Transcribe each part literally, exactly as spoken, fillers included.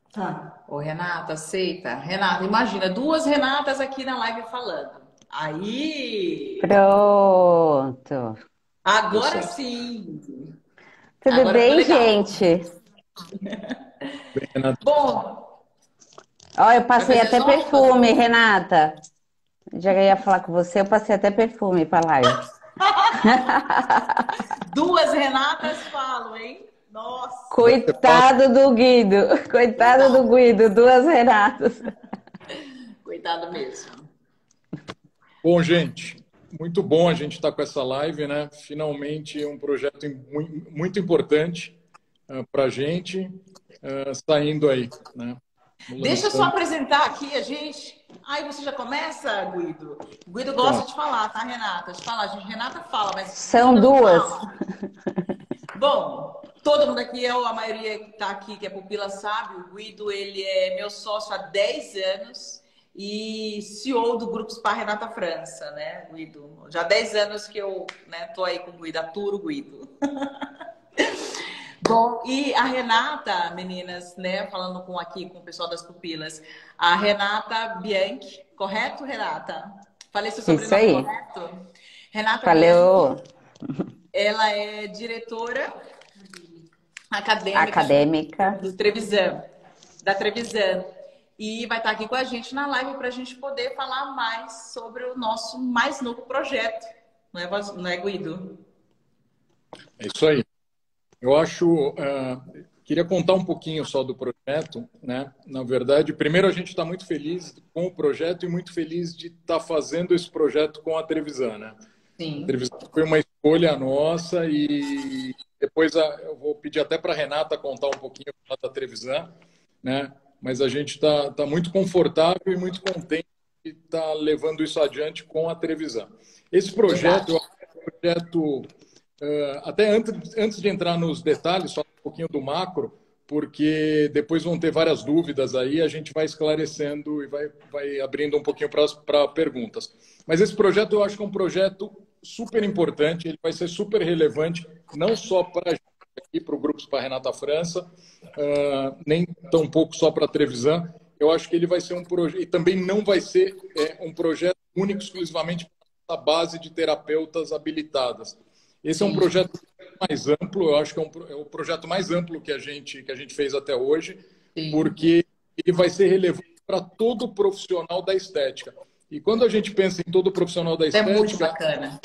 Tá. Ô, Renata, aceita? Renata, imagina, duas Renatas aqui na live falando. Aí, Pronto. Deu agora certo. sim. Tudo Agora ficou bem, legal. gente? Bem, Renato. Bom, Ó, eu vai passei fazer até as honras? perfume, Renata. Já ia falar com você, eu passei até perfume pra live. Duas Renatas falam, hein? Nossa, Vai ser fácil. Coitado do Guido. Coitado do coitado. Guido, duas Renatas. Coitado mesmo. Bom, gente, muito bom a gente estar com essa live, né? Finalmente um projeto mu- muito importante para a gente ah, saindo aí, né? Deixa eu só Lançando. apresentar aqui a gente. Aí você já começa, Guido? O Guido gosta Pronto. de falar, tá, Renata? De falar. A gente, Renata fala, mas Guido São também duas. fala. Bom, todo mundo aqui, eu, a maioria que está aqui, que é pupila, sabe, o Guido, ele é meu sócio há dez anos e C E O do Grupo Spa Renata França, né, Guido? Já há dez anos que eu, né, tô aí com o Guido, aturo o Guido. Bom, e a Renata, meninas, né, falando com aqui com o pessoal das pupilas, a Renata Bianchi, correto, Renata? Falei seu Isso sobrenome aí. correto? Renata Bianchi, Valeu, ela é diretora acadêmica acadêmica. do Trevisan, da Trevisan. E vai estar aqui com a gente na live para a gente poder falar mais sobre o nosso mais novo projeto. Não é, não é, Guido? É isso aí. Eu acho, ah, queria contar um pouquinho só do projeto, né? Na verdade, primeiro a gente está muito feliz com o projeto e muito feliz de estar fazendo esse projeto com a Trevisan, né? A Sim. Trevisan foi uma escolha nossa e depois a- eu vou pedir até para a Renata contar um pouquinho da Trevisan, né? Mas a gente está tá muito confortável e muito contente de estar levando isso adiante com a Trevisan. Esse projeto, Verdade. eu acho que é um projeto Uh, até antes, antes de entrar nos detalhes, só um pouquinho do macro, porque depois vão ter várias dúvidas aí, a gente vai esclarecendo e vai, vai abrindo um pouquinho para perguntas. Mas esse projeto eu acho que é um projeto super importante, ele vai ser super relevante, não só para a gente aqui, para o Grupo para Renata França, uh, nem tão pouco só para a Trevisan. Eu acho que ele vai ser um projeto, e também não vai ser é, um projeto único exclusivamente para a base de terapeutas habilitadas. Esse é um Sim, projeto mais amplo, eu acho que é, um, é o projeto mais amplo que a gente, que a gente fez até hoje, sim. porque ele vai ser relevante para todo profissional da estética. E quando a gente pensa em todo profissional da Isso é muito estética, bacana.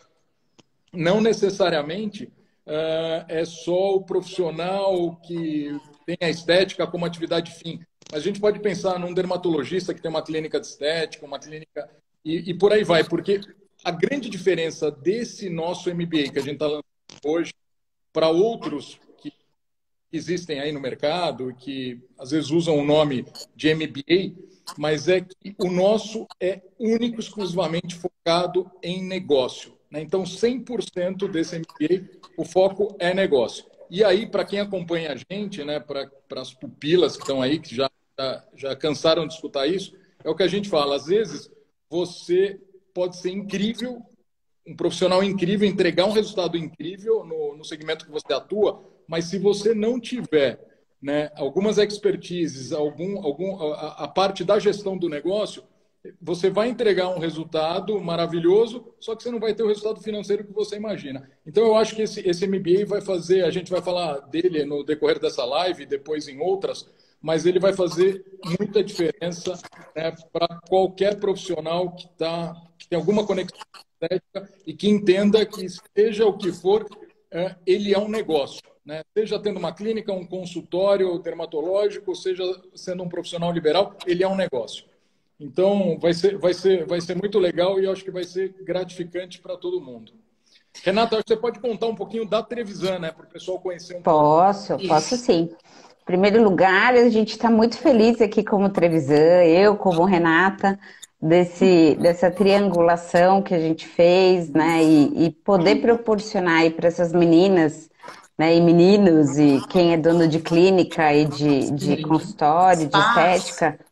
não necessariamente uh, é só o profissional que tem a estética como atividade fim. Mas a gente pode pensar num dermatologista que tem uma clínica de estética, uma clínica. E, e por aí vai, porque a grande diferença desse nosso M B A que a gente está lançando hoje para outros que existem aí no mercado, que às vezes usam o nome de M B A, mas é que o nosso é único, exclusivamente focado em negócio. Né? Então, cem por cento desse M B A, o foco é negócio. E aí, para quem acompanha a gente, né, para as pupilas que estão aí, que já, já, já cansaram de escutar isso, é o que a gente fala. Às vezes, você pode ser incrível, um profissional incrível, entregar um resultado incrível no, no segmento que você atua, mas se você não tiver, né, algumas expertises, algum, algum, a, a parte da gestão do negócio, você vai entregar um resultado maravilhoso, só que você não vai ter o resultado financeiro que você imagina. Então, eu acho que esse, esse M B A vai fazer, a gente vai falar dele no decorrer dessa live, depois em outras, mas ele vai fazer muita diferença, né, para qualquer profissional que, tá, que tem alguma conexão estética e que entenda que, seja o que for, é, ele é um negócio. Né? Seja tendo uma clínica, um consultório dermatológico, seja sendo um profissional liberal, ele é um negócio. Então, vai ser, vai ser, vai ser muito legal e eu acho que vai ser gratificante para todo mundo. Renata, acho que você pode contar um pouquinho da Trevisan, né, para o pessoal conhecer um pouco. Posso, posso Isso. sim. Em primeiro lugar, a gente está muito feliz aqui como Trevisan, eu como Renata, desse, dessa triangulação que a gente fez, né? E, e poder proporcionar aí para essas meninas, né, e meninos, e quem é dono de clínica e de, de Sim. consultório, de Spas. estética,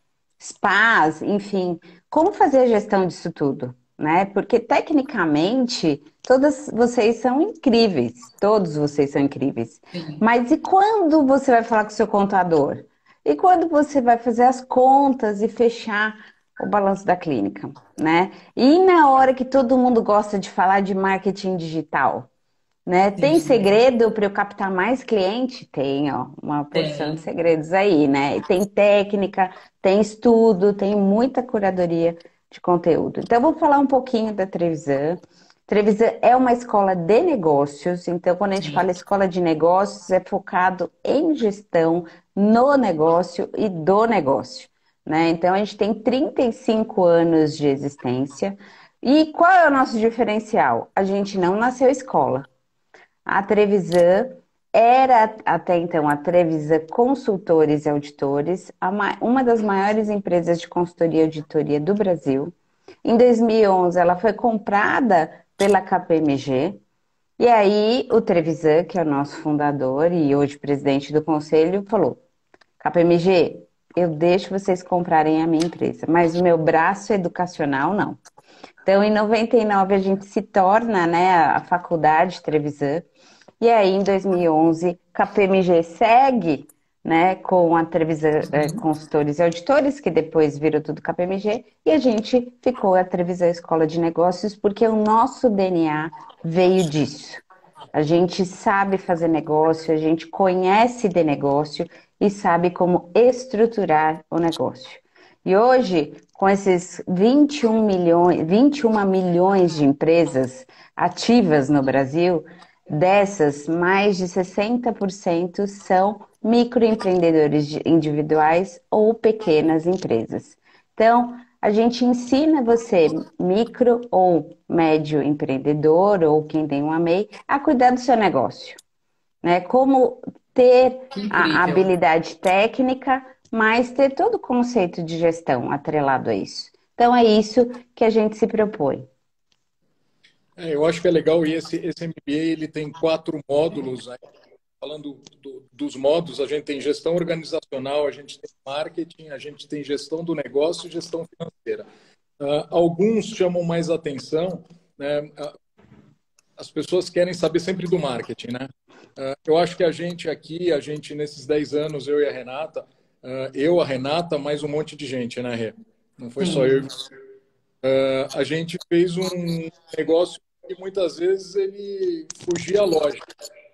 spas, enfim, como fazer a gestão disso tudo, né? Porque tecnicamente todas vocês são incríveis, todos vocês são incríveis. Sim. Mas e quando você vai falar com o seu contador? e quando você vai fazer as contas e fechar o balanço da clínica, né? E na hora que todo mundo gosta de falar de marketing digital, né? Tem Sim, segredo para eu captar mais cliente? Tem, ó, uma porção de tem. segredos aí, né? E tem técnica, tem estudo, tem muita curadoria de conteúdo. Então, eu vou falar um pouquinho da Trevisan. Trevisan é uma escola de negócios, então, quando a gente fala Sim. escola de negócios, é focado em gestão, no negócio e do negócio, né? Então, a gente tem trinta e cinco anos de existência. E qual é o nosso diferencial? A gente não nasceu escola. A Trevisan era até então a Trevisan Consultores e Auditores, a ma- uma das maiores empresas de consultoria e auditoria do Brasil. Em dois mil e onze, ela foi comprada pela K P M G. E aí, o Trevisan, que é o nosso fundador e hoje presidente do conselho, falou: K P M G, eu deixo vocês comprarem a minha empresa, mas o meu braço educacional não. Então, em noventa e nove, a gente se torna, né, a faculdade Trevisan. E aí, em dois mil e onze, K P M G segue, né, com a Trevisan eh, Consultores e Auditores, que depois virou tudo K P M G, e a gente ficou a Trevisan Escola de Negócios, porque o nosso D N A veio disso. A gente sabe fazer negócio, a gente conhece de negócio e sabe como estruturar o negócio. E hoje, com esses vinte e um milhões, vinte e um milhões de empresas ativas no Brasil, dessas, mais de sessenta por cento são microempreendedores individuais ou pequenas empresas. Então, a gente ensina você, micro ou médio empreendedor, ou quem tem uma MEI, a cuidar do seu negócio, né? Como ter Que a incrível. habilidade técnica, mas ter todo o conceito de gestão atrelado a isso. Então, é isso que a gente se propõe. É, eu acho que é legal e esse, esse M B A ele tem quatro módulos, né? Falando do, dos modos, a gente tem gestão organizacional, a gente tem marketing, a gente tem gestão do negócio e gestão financeira. Uh, alguns chamam mais atenção, né? Uh, as pessoas querem saber sempre do marketing, né? Uh, eu acho que a gente aqui, a gente nesses dez anos, eu e a Renata, uh, eu, a Renata, mais um monte de gente, né, Rê? Não foi só eu. Sim. Uh, a gente fez um negócio que muitas vezes ele fugia à lógica.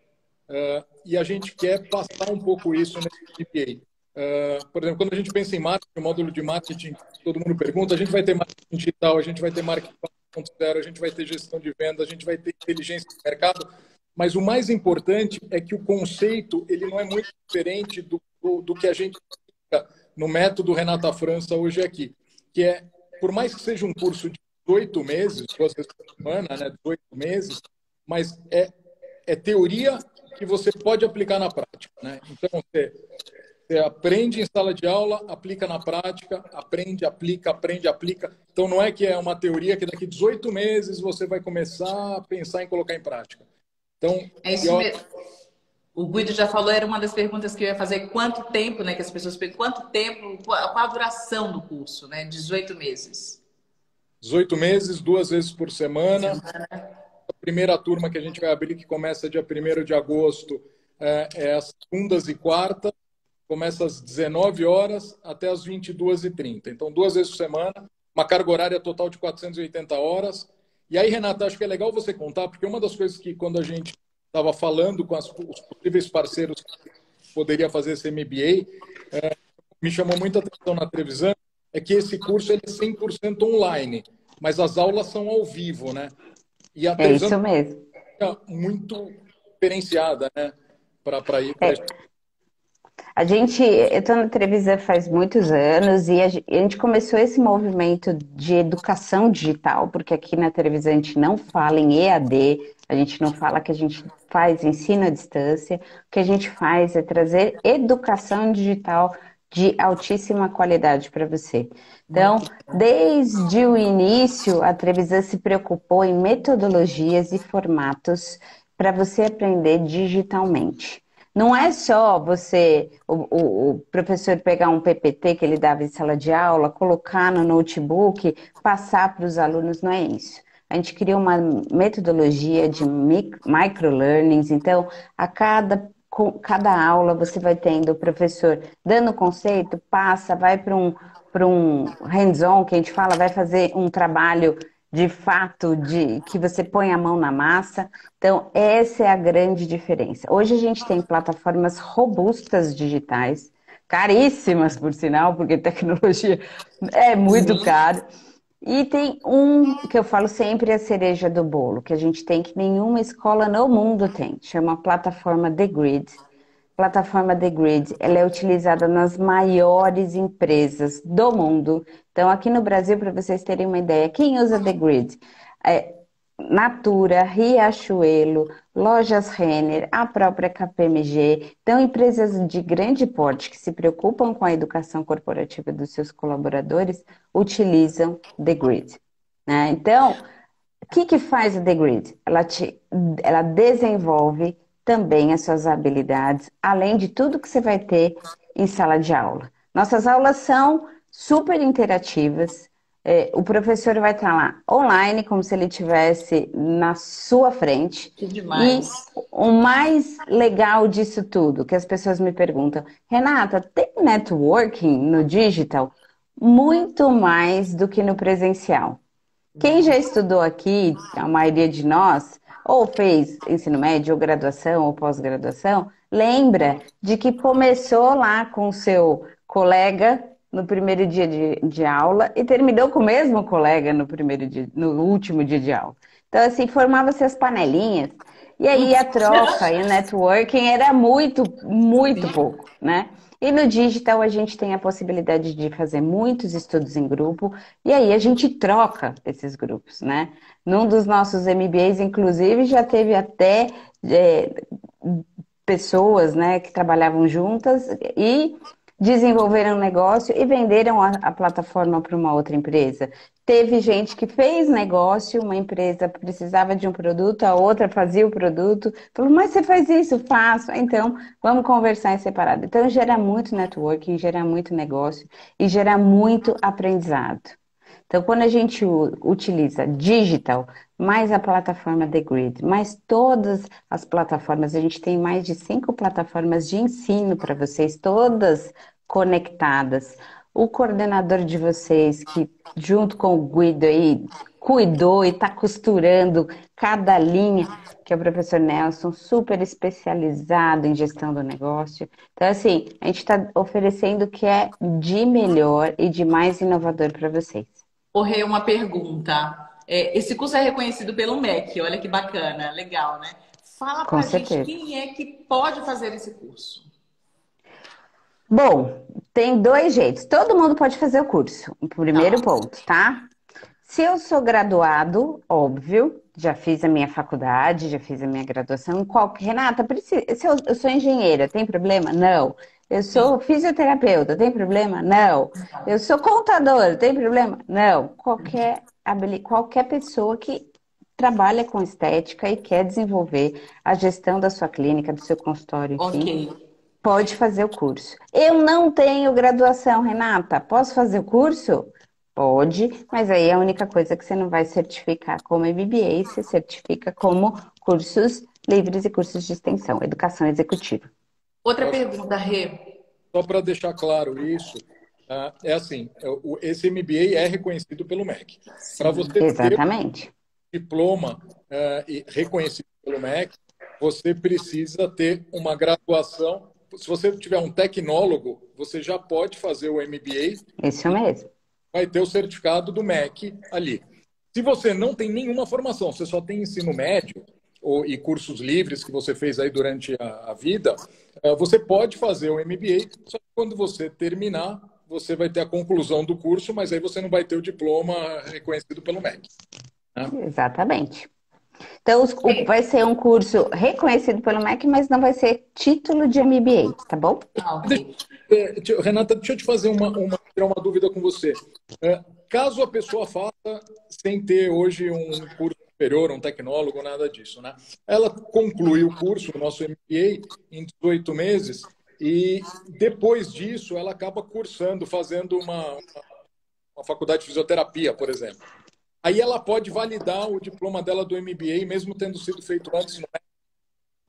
Uh, e a gente quer passar um pouco isso nesse M B A. Uh, por exemplo, quando a gente pensa em marketing, o módulo de marketing, todo mundo pergunta, a gente vai ter marketing digital, a gente vai ter marketing quatro ponto zero, a gente vai ter gestão de venda, a gente vai ter inteligência de mercado, mas o mais importante é que o conceito ele não é muito diferente do, do, do que a gente fica no método Renata França hoje aqui, que é, por mais que seja um curso de dezoito meses, duas vezes por semana, né, dezoito meses, mas é, é teoria que você pode aplicar na prática, né? Então, você, você aprende em sala de aula, aplica na prática, aprende, aplica, aprende, aplica. Então, não é que é uma teoria que daqui dezoito meses você vai começar a pensar em colocar em prática. Então, É isso eu, mesmo. O Guido já falou, era uma das perguntas que eu ia fazer. Quanto tempo, né? Que as pessoas perguntam, quanto tempo, qual qual a duração do curso, né? dezoito meses. dezoito meses, duas vezes por semana. Semana. A primeira turma que a gente vai abrir, que começa dia primeiro de agosto, é, é às segundas e quartas. Começa às dezenove horas até às vinte e duas e trinta. Então, duas vezes por semana, uma carga horária total de quatrocentas e oitenta horas. E aí, Renata, acho que é legal você contar, porque uma das coisas que, quando a gente estava falando com as, os possíveis parceiros que poderia fazer esse M B A, é, me chamou muita atenção na Trevisan, é que esse curso ele é cem por cento online, mas as aulas são ao vivo, né? E a É Trevisan isso mesmo. é muito diferenciada, né? Para ir para É, A gente, eu estou na Trevisan faz muitos anos e a gen- a gente começou esse movimento de educação digital, porque aqui na Trevisan a gente não fala em E A D, a gente não fala que a gente faz ensino à distância, o que a gente faz é trazer educação digital de altíssima qualidade para você. Então, Muito bom. desde o início, a Trevisan se preocupou em metodologias e formatos para você aprender digitalmente. Não é só você, o, o- o professor pegar um P P T que ele dava em sala de aula, colocar no notebook, passar para os alunos, não é isso. A gente criou uma metodologia de mic- microlearnings, então, a cada com cada aula você vai tendo o professor dando conceito, passa, vai para um, para um hands-on, que a gente fala, vai fazer um trabalho de fato, de que você põe a mão na massa. Então, essa é a grande diferença. Hoje a gente tem plataformas robustas digitais, caríssimas, por sinal, porque tecnologia é muito caro. E tem um que eu falo sempre, a cereja do bolo, que a gente tem que nenhuma escola no mundo tem, chama a plataforma The Grid. Plataforma The Grid, ela é utilizada nas maiores empresas do mundo. Então, aqui no Brasil, para vocês terem uma ideia, quem usa The Grid? É Natura, Riachuelo, Lojas Renner, a própria K P M G. Então, empresas de grande porte que se preocupam com a educação corporativa dos seus colaboradores utilizam The Grid, né? Então, o que, que faz a The Grid? Ela, te, ela desenvolve também as suas habilidades, além de tudo que você vai ter em sala de aula. Nossas aulas são super interativas. É, o professor vai estar lá online, como se ele estivesse na sua frente. Que demais. E o mais legal disso tudo, que as pessoas me perguntam, Renata, tem networking no digital? Muito mais do que no presencial. Quem já estudou aqui, a maioria de nós, ou fez ensino médio, ou graduação, ou pós-graduação, lembra de que começou lá com o seu colega no primeiro dia de, de aula e terminou com o mesmo colega no, primeiro dia, no último dia de aula. Então, assim, formava-se as panelinhas, e aí a troca e o networking era muito, muito pouco, né? E no digital a gente tem a possibilidade de fazer muitos estudos em grupo, e aí a gente troca esses grupos, né? Num dos nossos M B As, inclusive, já teve até é, pessoas, né, que trabalhavam juntas e desenvolveram um negócio e venderam a, a plataforma para uma outra empresa. Teve gente que fez negócio, uma empresa precisava de um produto, a outra fazia o produto, falou, mas você faz isso? Faço. Então, vamos conversar em separado. Então, gera muito networking, gera muito negócio e gera muito aprendizado. Então, quando a gente utiliza digital, mais a plataforma The Grid, mais todas as plataformas, a gente tem mais de cinco plataformas de ensino para vocês, todas conectadas. O coordenador de vocês, que junto com o Guido aí, cuidou e está costurando cada linha, que é o professor Nelson, super especializado em gestão do negócio. Então, assim, a gente está oferecendo o que é de melhor e de mais inovador para vocês. Ô, Rê, uma pergunta. É, esse curso é reconhecido pelo M E C, olha que bacana, legal, né? Fala pra gente quem é que pode fazer esse curso. Bom, tem dois jeitos. Todo mundo pode fazer o curso, o primeiro tá. ponto, tá? Se eu sou graduado, óbvio, já fiz a minha faculdade, já fiz a minha graduação, qualquer... Renata, precisa... se eu, eu sou engenheira, tem problema? Não. Eu sou fisioterapeuta, tem problema? Não. Eu sou contador, tem problema? Não. Qualquer, qualquer pessoa que trabalha com estética e quer desenvolver a gestão da sua clínica, do seu consultório, enfim, okay. pode fazer o curso. Eu não tenho graduação, Renata. Posso fazer o curso? Pode, mas aí a única coisa que você não vai certificar como M B A, você certifica como cursos livres e cursos de extensão, educação executiva. Outra pergunta, Rê. Só para deixar claro isso, é assim, esse M B A é reconhecido pelo M E C. Para você Exatamente. ter um diploma reconhecido pelo M E C, você precisa ter uma graduação. Se você tiver um tecnólogo, você já pode fazer o M B A. Isso mesmo. Vai ter o certificado do M E C ali. Se você não tem nenhuma formação, você só tem ensino médio ou, e cursos livres que você fez aí durante a, a vida, uh, você pode fazer o M B A, só que quando você terminar, você vai ter a conclusão do curso, mas aí você não vai ter o diploma reconhecido pelo M E C. Né? Exatamente. Então, os, o, vai ser um curso reconhecido pelo M E C, mas não vai ser título de M B A, tá bom? Deixa, Renata, deixa eu te fazer uma, uma, uma dúvida com você. É, caso a pessoa faça sem ter hoje um curso superior, um tecnólogo, nada disso, né? Ela conclui o curso, o nosso M B A, em dezoito meses, e depois disso ela acaba cursando, fazendo uma, uma, uma faculdade de fisioterapia, por exemplo. Aí ela pode validar o diploma dela do M B A, mesmo tendo sido feito antes, não é?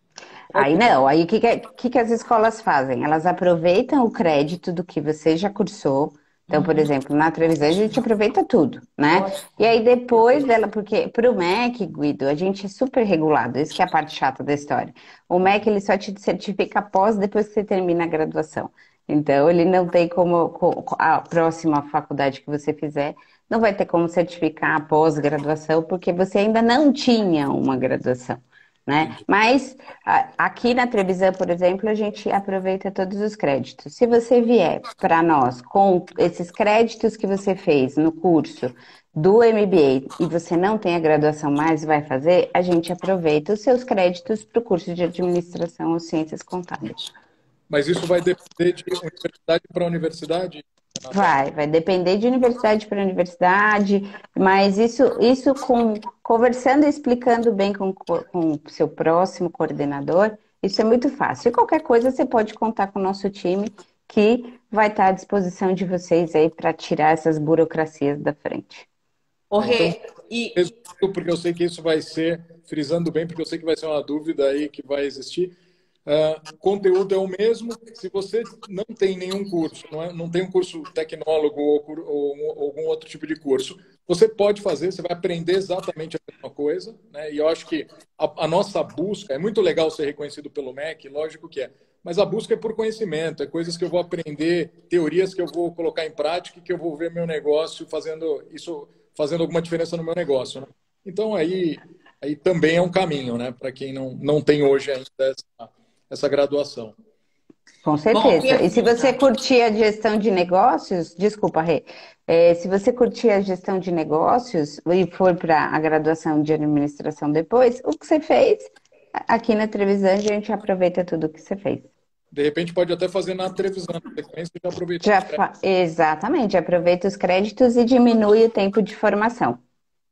Aí não, aí o que, que, que, que as escolas fazem? Elas aproveitam o crédito do que você já cursou. Então, por Uhum. exemplo, na Trevisan a gente aproveita tudo, né? E Ótimo. aí depois dela, porque para o M E C, Guido, a gente é super regulado, isso que é a parte chata da história. O M E C, ele só te certifica após, depois que você termina a graduação. Então, ele não tem como, co- a próxima faculdade que você fizer, não vai ter como certificar a pós-graduação, porque você ainda não tinha uma graduação, né? Entendi. Mas a- aqui na Trevisan, por exemplo, a gente aproveita todos os créditos. Se você vier para nós com esses créditos que você fez no curso do M B A e você não tem a graduação mais e vai fazer, a gente aproveita os seus créditos para o curso de administração ou ciências contábeis. Mas isso vai depender de universidade para universidade, Renata? Vai, vai depender de universidade para universidade, mas isso, isso com conversando e explicando bem com, co- com o seu próximo coordenador, isso é muito fácil. E qualquer coisa você pode contar com o nosso time, que vai estar à disposição de vocês aí para tirar essas burocracias da frente. Ô, É, então, Rê, e resumindo, porque eu sei que isso vai ser, frisando bem, porque eu sei que vai ser uma dúvida aí que vai existir. Ah, conteúdo é o mesmo. Se você não tem nenhum curso, não, é, não tem um curso tecnólogo ou, cur- ou um- ou algum outro tipo de curso, você pode fazer, você vai aprender exatamente a mesma coisa, né? E eu acho que a, a nossa busca, é muito legal ser reconhecido pelo M E C, lógico que é, mas a busca é por conhecimento, é coisas que eu vou aprender, teorias que eu vou colocar em prática e que eu vou ver meu negócio fazendo isso, fazendo alguma diferença no meu negócio, né? Então aí, aí também é um caminho, né? Para quem não, não tem hoje ainda essa, essa graduação. Com bom, certeza. E se você pergunta. curtir a gestão de negócios, desculpa, Rê, é, se você curtir a gestão de negócios e for para a graduação de administração depois, o que você fez, aqui na Trevisan a gente aproveita tudo o que você fez. De repente pode até fazer na televisão, na sequência, e já aproveitar Já os fa- créditos. Exatamente, aproveita os créditos e diminui o tempo de formação.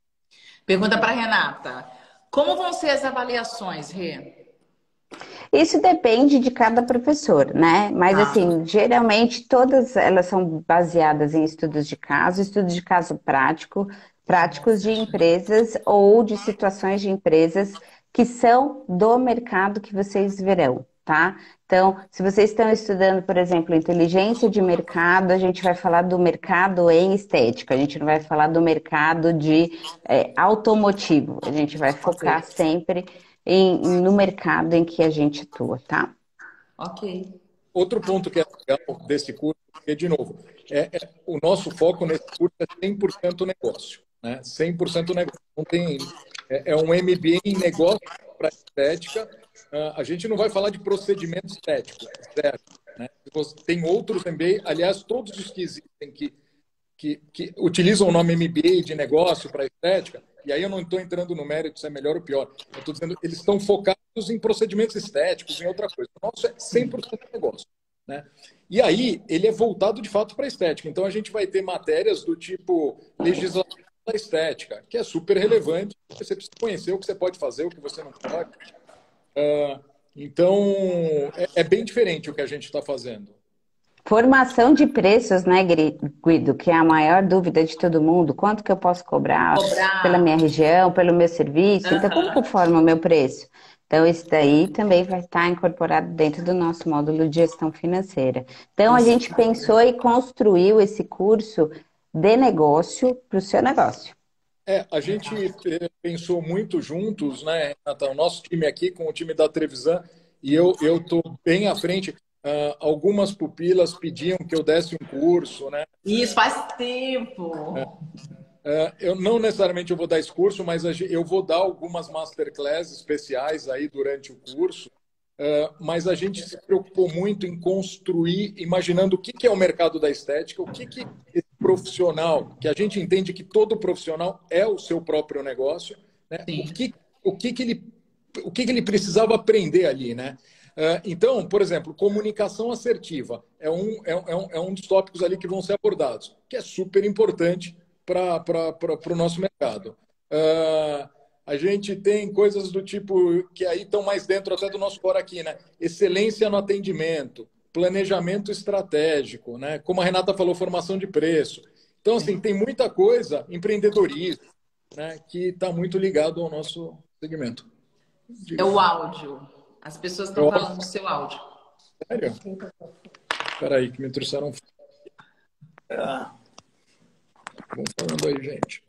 Pergunta para Renata. Como vão ser as avaliações, Rê? Isso depende de cada professor, né? Mas Tá. assim, geralmente todas elas são baseadas em estudos de caso, estudos de caso prático, práticos de empresas ou de situações de empresas que são do mercado que vocês verão, tá? Então, se vocês estão estudando, por exemplo, inteligência de mercado, a gente vai falar do mercado em estética, a gente não vai falar do mercado de é, automotivo, a gente vai Ok. focar sempre em- no mercado em que a gente atua, tá? Ok. Outro ponto que é legal desse curso, porque, de novo, é, é- o nosso foco nesse curso é cem por cento negócio, né? cem por cento negócio. Não tem, é, é um M B A em negócio para estética. Ah, a gente não vai falar de procedimento estético, zero, né? Você tem outros M B A, aliás, todos os que existem que que, que utilizam o nome M B A de negócio para estética, e aí eu não estou entrando no mérito se é melhor ou pior. Eu estou dizendo eles estão focados em procedimentos estéticos, em outra coisa. O nosso é cem por cento negócio, né? E aí ele é voltado de fato para a estética. Então a gente vai ter matérias do tipo legislação da estética, que é super relevante. Você precisa conhecer o que você pode fazer, o que você não pode. Ah, então é, é bem diferente o que a gente está fazendo. Formação de preços, né, Gri- Guido, que é a maior dúvida de todo mundo. Quanto que eu posso cobrar pela Cobrar. minha região, pelo meu serviço? Então, como que eu Aham. formo o meu preço? Então, isso daí também vai estar incorporado dentro do nosso módulo de gestão financeira. Então, a Isso. gente pensou e construiu esse curso de negócio para o seu negócio. É, a gente eh, pensou muito juntos, né, Renata? O nosso time aqui com o time da Trevisan, e eu eu estou bem à frente. Ah, algumas pupilas pediam que eu desse um curso, né? Isso faz tempo. Ah, eu não necessariamente eu vou dar esse curso, mas a gen- eu vou dar algumas masterclasses especiais aí durante o curso. Ah, mas a gente se preocupou muito em construir, imaginando o que que é o mercado da estética, o que que esse profissional, que a gente entende que todo profissional é o seu próprio negócio, né? O Sim. que, o que que ele, o que que ele precisava aprender ali, né? Ah, então, por exemplo, comunicação assertiva é um, é, um, é um é um dos tópicos ali que vão ser abordados, que é super importante para o nosso mercado. Ah, a gente tem coisas do tipo que aí estão mais dentro até do nosso fora aqui, né? Excelência no atendimento, planejamento estratégico, né? Como a Renata falou, formação de preço. Então, assim, tem muita coisa, empreendedorismo, né? Que está muito ligado ao nosso segmento. É Diga. o áudio. As pessoas estão falando do seu áudio. Sério? Espera aí, que me trouxeram... Ah. Vamos falando aí, gente.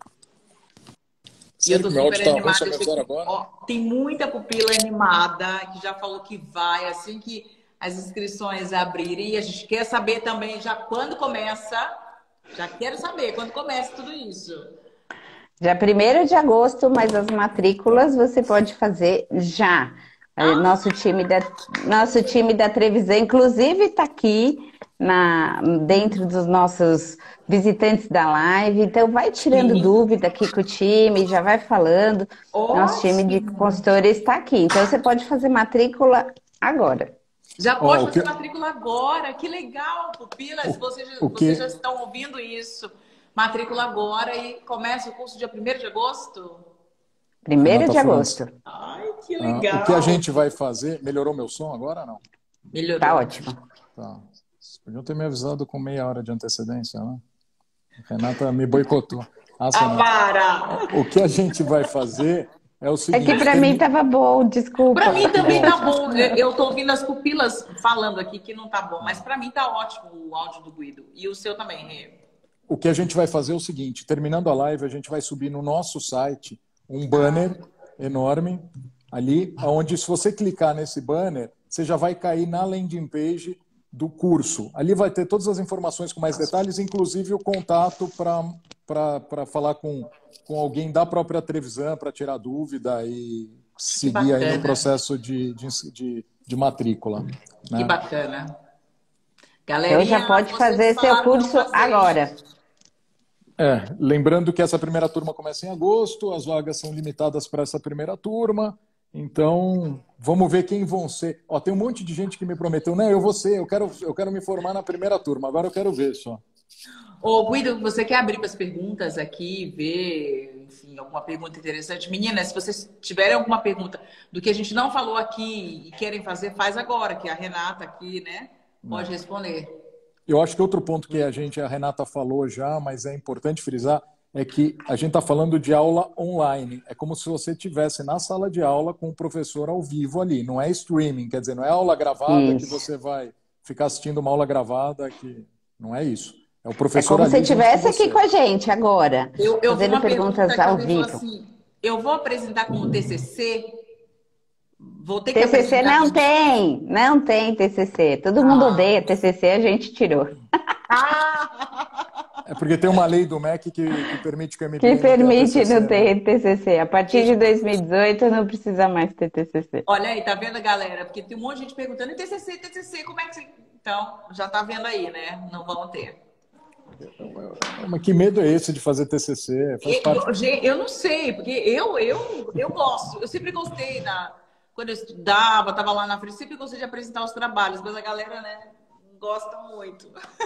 E eu tô meu áudio super tá ruim, só animada. me avisaram agora? Ó, tem muita pupila animada que já falou que vai, assim que as inscrições abrirem. E a gente quer saber também já quando começa. Já quero saber quando começa tudo isso. Dia primeiro de agosto, mas as matrículas você pode fazer já. Ah. Nosso time da, nosso time da Trevisan, inclusive, está aqui na, dentro dos nossos visitantes da live. Então, vai tirando Sim. dúvida aqui com o time, já vai falando. Ótimo. Nosso time de consultores está aqui. Então, você pode fazer matrícula agora. Já pode oh, fazer que... matrícula agora. Que legal, pupilas. O, vocês, o que... vocês já estão ouvindo isso. Matrícula agora e começa o curso dia primeiro de agosto? primeiro de agosto. Ai, que legal. Ah, o que a gente vai fazer... Melhorou meu som agora ou não? Melhorou. Tá ótimo. Tá. Vocês podiam ter me avisado com meia hora de antecedência, né? A Renata me boicotou. Ah, ah para! O que a gente vai fazer é o seguinte... É que pra tem... mim tava bom, desculpa. Pra mim também tá bom. Eu tô ouvindo as pupilas falando aqui que não tá bom, mas pra mim tá ótimo o áudio do Guido. E o seu também, Rê. O que a gente vai fazer é o seguinte, terminando a live, a gente vai subir no nosso site um banner enorme ali, onde se você clicar nesse banner, você já vai cair na landing page do curso. Ali vai ter todas as informações com mais detalhes, inclusive o contato para falar com, com alguém da própria Trevisan para tirar dúvida e seguir aí no processo de, de, de, de matrícula. Né? Que bacana. Galerinha, então já pode fazer seu curso agora. É, lembrando que essa primeira turma começa em agosto, as vagas são limitadas para essa primeira turma, então vamos ver quem vão ser. Ó, tem um monte de gente que me prometeu, não, eu vou ser, eu quero, eu quero me formar na primeira turma, agora eu quero ver só. Ô, Guido, você quer abrir para as perguntas aqui, ver, enfim, alguma pergunta interessante? Meninas, se vocês tiverem alguma pergunta do que a gente não falou aqui e querem fazer, faz agora, que a Renata aqui, né, pode responder. Eu acho que outro ponto que a gente, a Renata falou já, mas é importante frisar, é que a gente está falando de aula online. É como se você estivesse na sala de aula com o professor ao vivo ali. Não é streaming, quer dizer, não é aula gravada isso. Que você vai ficar assistindo uma aula gravada, que não é isso. É o professor ali. É como ali se estivesse aqui com a gente agora, eu, eu fazendo perguntas ao vivo. Assim, eu vou apresentar como T C C... Vou ter que T C C não tem, não tem T C C. Todo mundo ah. odeia T C C, a gente tirou. É porque tem uma lei do M E C que, que permite que a M B A Que permite não ter T C C. A partir de dois mil e dezoito não precisa mais ter T C C. Olha aí, tá vendo, galera? Porque tem um monte de gente perguntando, e T C C, T C C, como é que você... Então, já tá vendo aí, né? Não vão ter. Mas que medo é esse de fazer T C C? Faz parte... eu, eu não sei, porque eu, eu, eu gosto. Eu sempre gostei da... Quando eu estudava, estava lá na frente, sempre gostei de apresentar os trabalhos, mas a galera, né, gosta muito.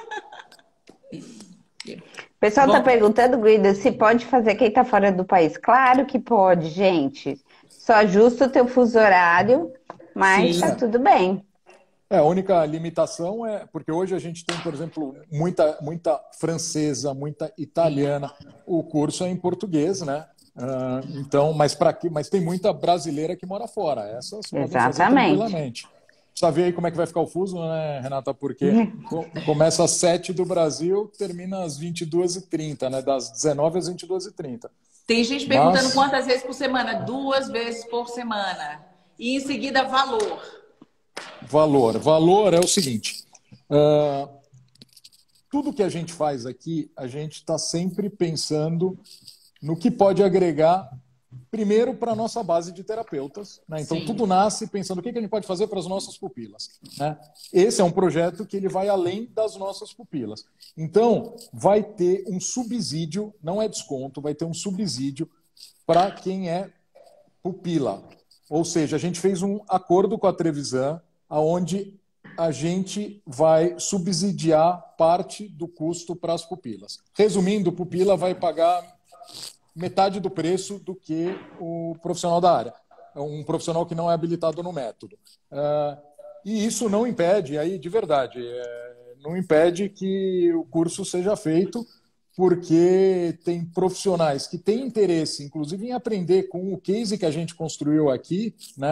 O pessoal está perguntando, Guido, se pode fazer quem está fora do país. Claro que pode, gente. Só ajusta o teu fuso horário, mas está tudo bem. É, a única limitação é... Porque hoje a gente tem, por exemplo, muita, muita francesa, muita italiana. O curso é em português, né? Uh, então, mas, pra, mas tem muita brasileira que mora fora. Essas podem fazer tranquilamente. Precisa ver aí como é que vai ficar o fuso, né, Renata? Porque começa às sete do Brasil, termina às vinte e duas e trinta, né? Das dezenove às vinte e duas e trinta. Tem gente perguntando mas... quantas vezes por semana? Duas vezes por semana. E em seguida, valor. Valor. Valor é o seguinte. Uh, tudo que a gente faz aqui, a gente está sempre pensando no que pode agregar, primeiro, para a nossa base de terapeutas. Né? Então, Sim. tudo nasce pensando o que a gente pode fazer para as nossas pupilas. Né? Esse é um projeto que ele vai além das nossas pupilas. Então, vai ter um subsídio, não é desconto, vai ter um subsídio para quem é pupila. Ou seja, a gente fez um acordo com a Trevisan, onde a gente vai subsidiar parte do custo para as pupilas. Resumindo, o pupila vai pagar metade do preço do que o profissional da área, um profissional que não é habilitado no método. Uh, e isso não impede, aí de verdade, é, não impede que o curso seja feito, porque tem profissionais que têm interesse, inclusive, em aprender com o case que a gente construiu aqui, né?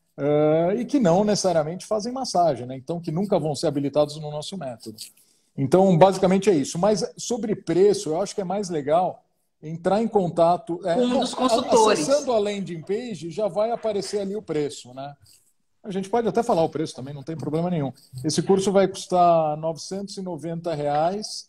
Uh, e que não necessariamente fazem massagem, né? Então, que nunca vão ser habilitados no nosso método. Então, basicamente é isso. Mas sobre preço, eu acho que é mais legal entrar em contato... É, Um bom, dos consultores. acessando a landing page, já vai aparecer ali o preço, né? A gente pode até falar o preço também, não tem problema nenhum. Esse curso vai custar novecentos e noventa reais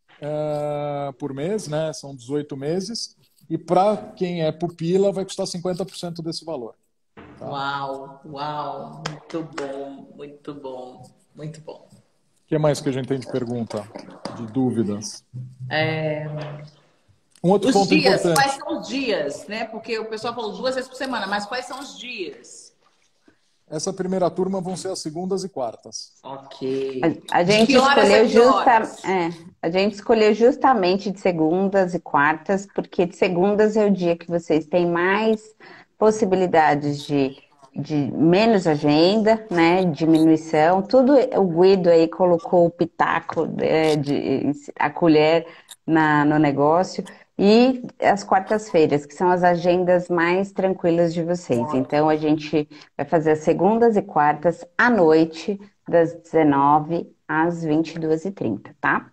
uh, por mês, né? São dezoito meses. E para quem é pupila, vai custar cinquenta por cento desse valor. Tá? Uau, uau, muito bom, muito bom, muito bom. O que mais que a gente tem de pergunta, de dúvidas? É... Um outro Os ponto dias, importante. quais são os dias, né? Porque o pessoal falou duas vezes por semana, mas quais são os dias? Essa primeira turma vão ser as segundas e quartas. Ok. A, a gente De que horas escolheu a que justa, horas? é, a gente escolheu justamente de segundas e quartas, porque de segundas é o dia que vocês têm mais possibilidades de, de menos agenda, né? Diminuição. Tudo o Guido aí colocou o pitaco, é, de, a colher na, no negócio. E as quartas-feiras, que são as agendas mais tranquilas de vocês. Então, a gente vai fazer as segundas e quartas à noite, das dezenove às vinte e duas e trinta, tá?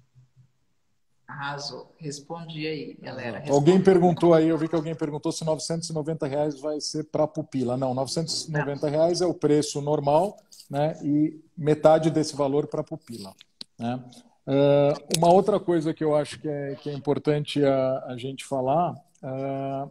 Arrasou. Respondi aí, galera. Exato. Alguém Respondi. perguntou aí, eu vi que alguém perguntou se novecentos e noventa reais vai ser para pupila. Não, novecentos e noventa reais é o preço normal, né? E metade desse valor para pupila, né? Uh, uma outra coisa que eu acho que é, que é importante a, a gente falar, uh,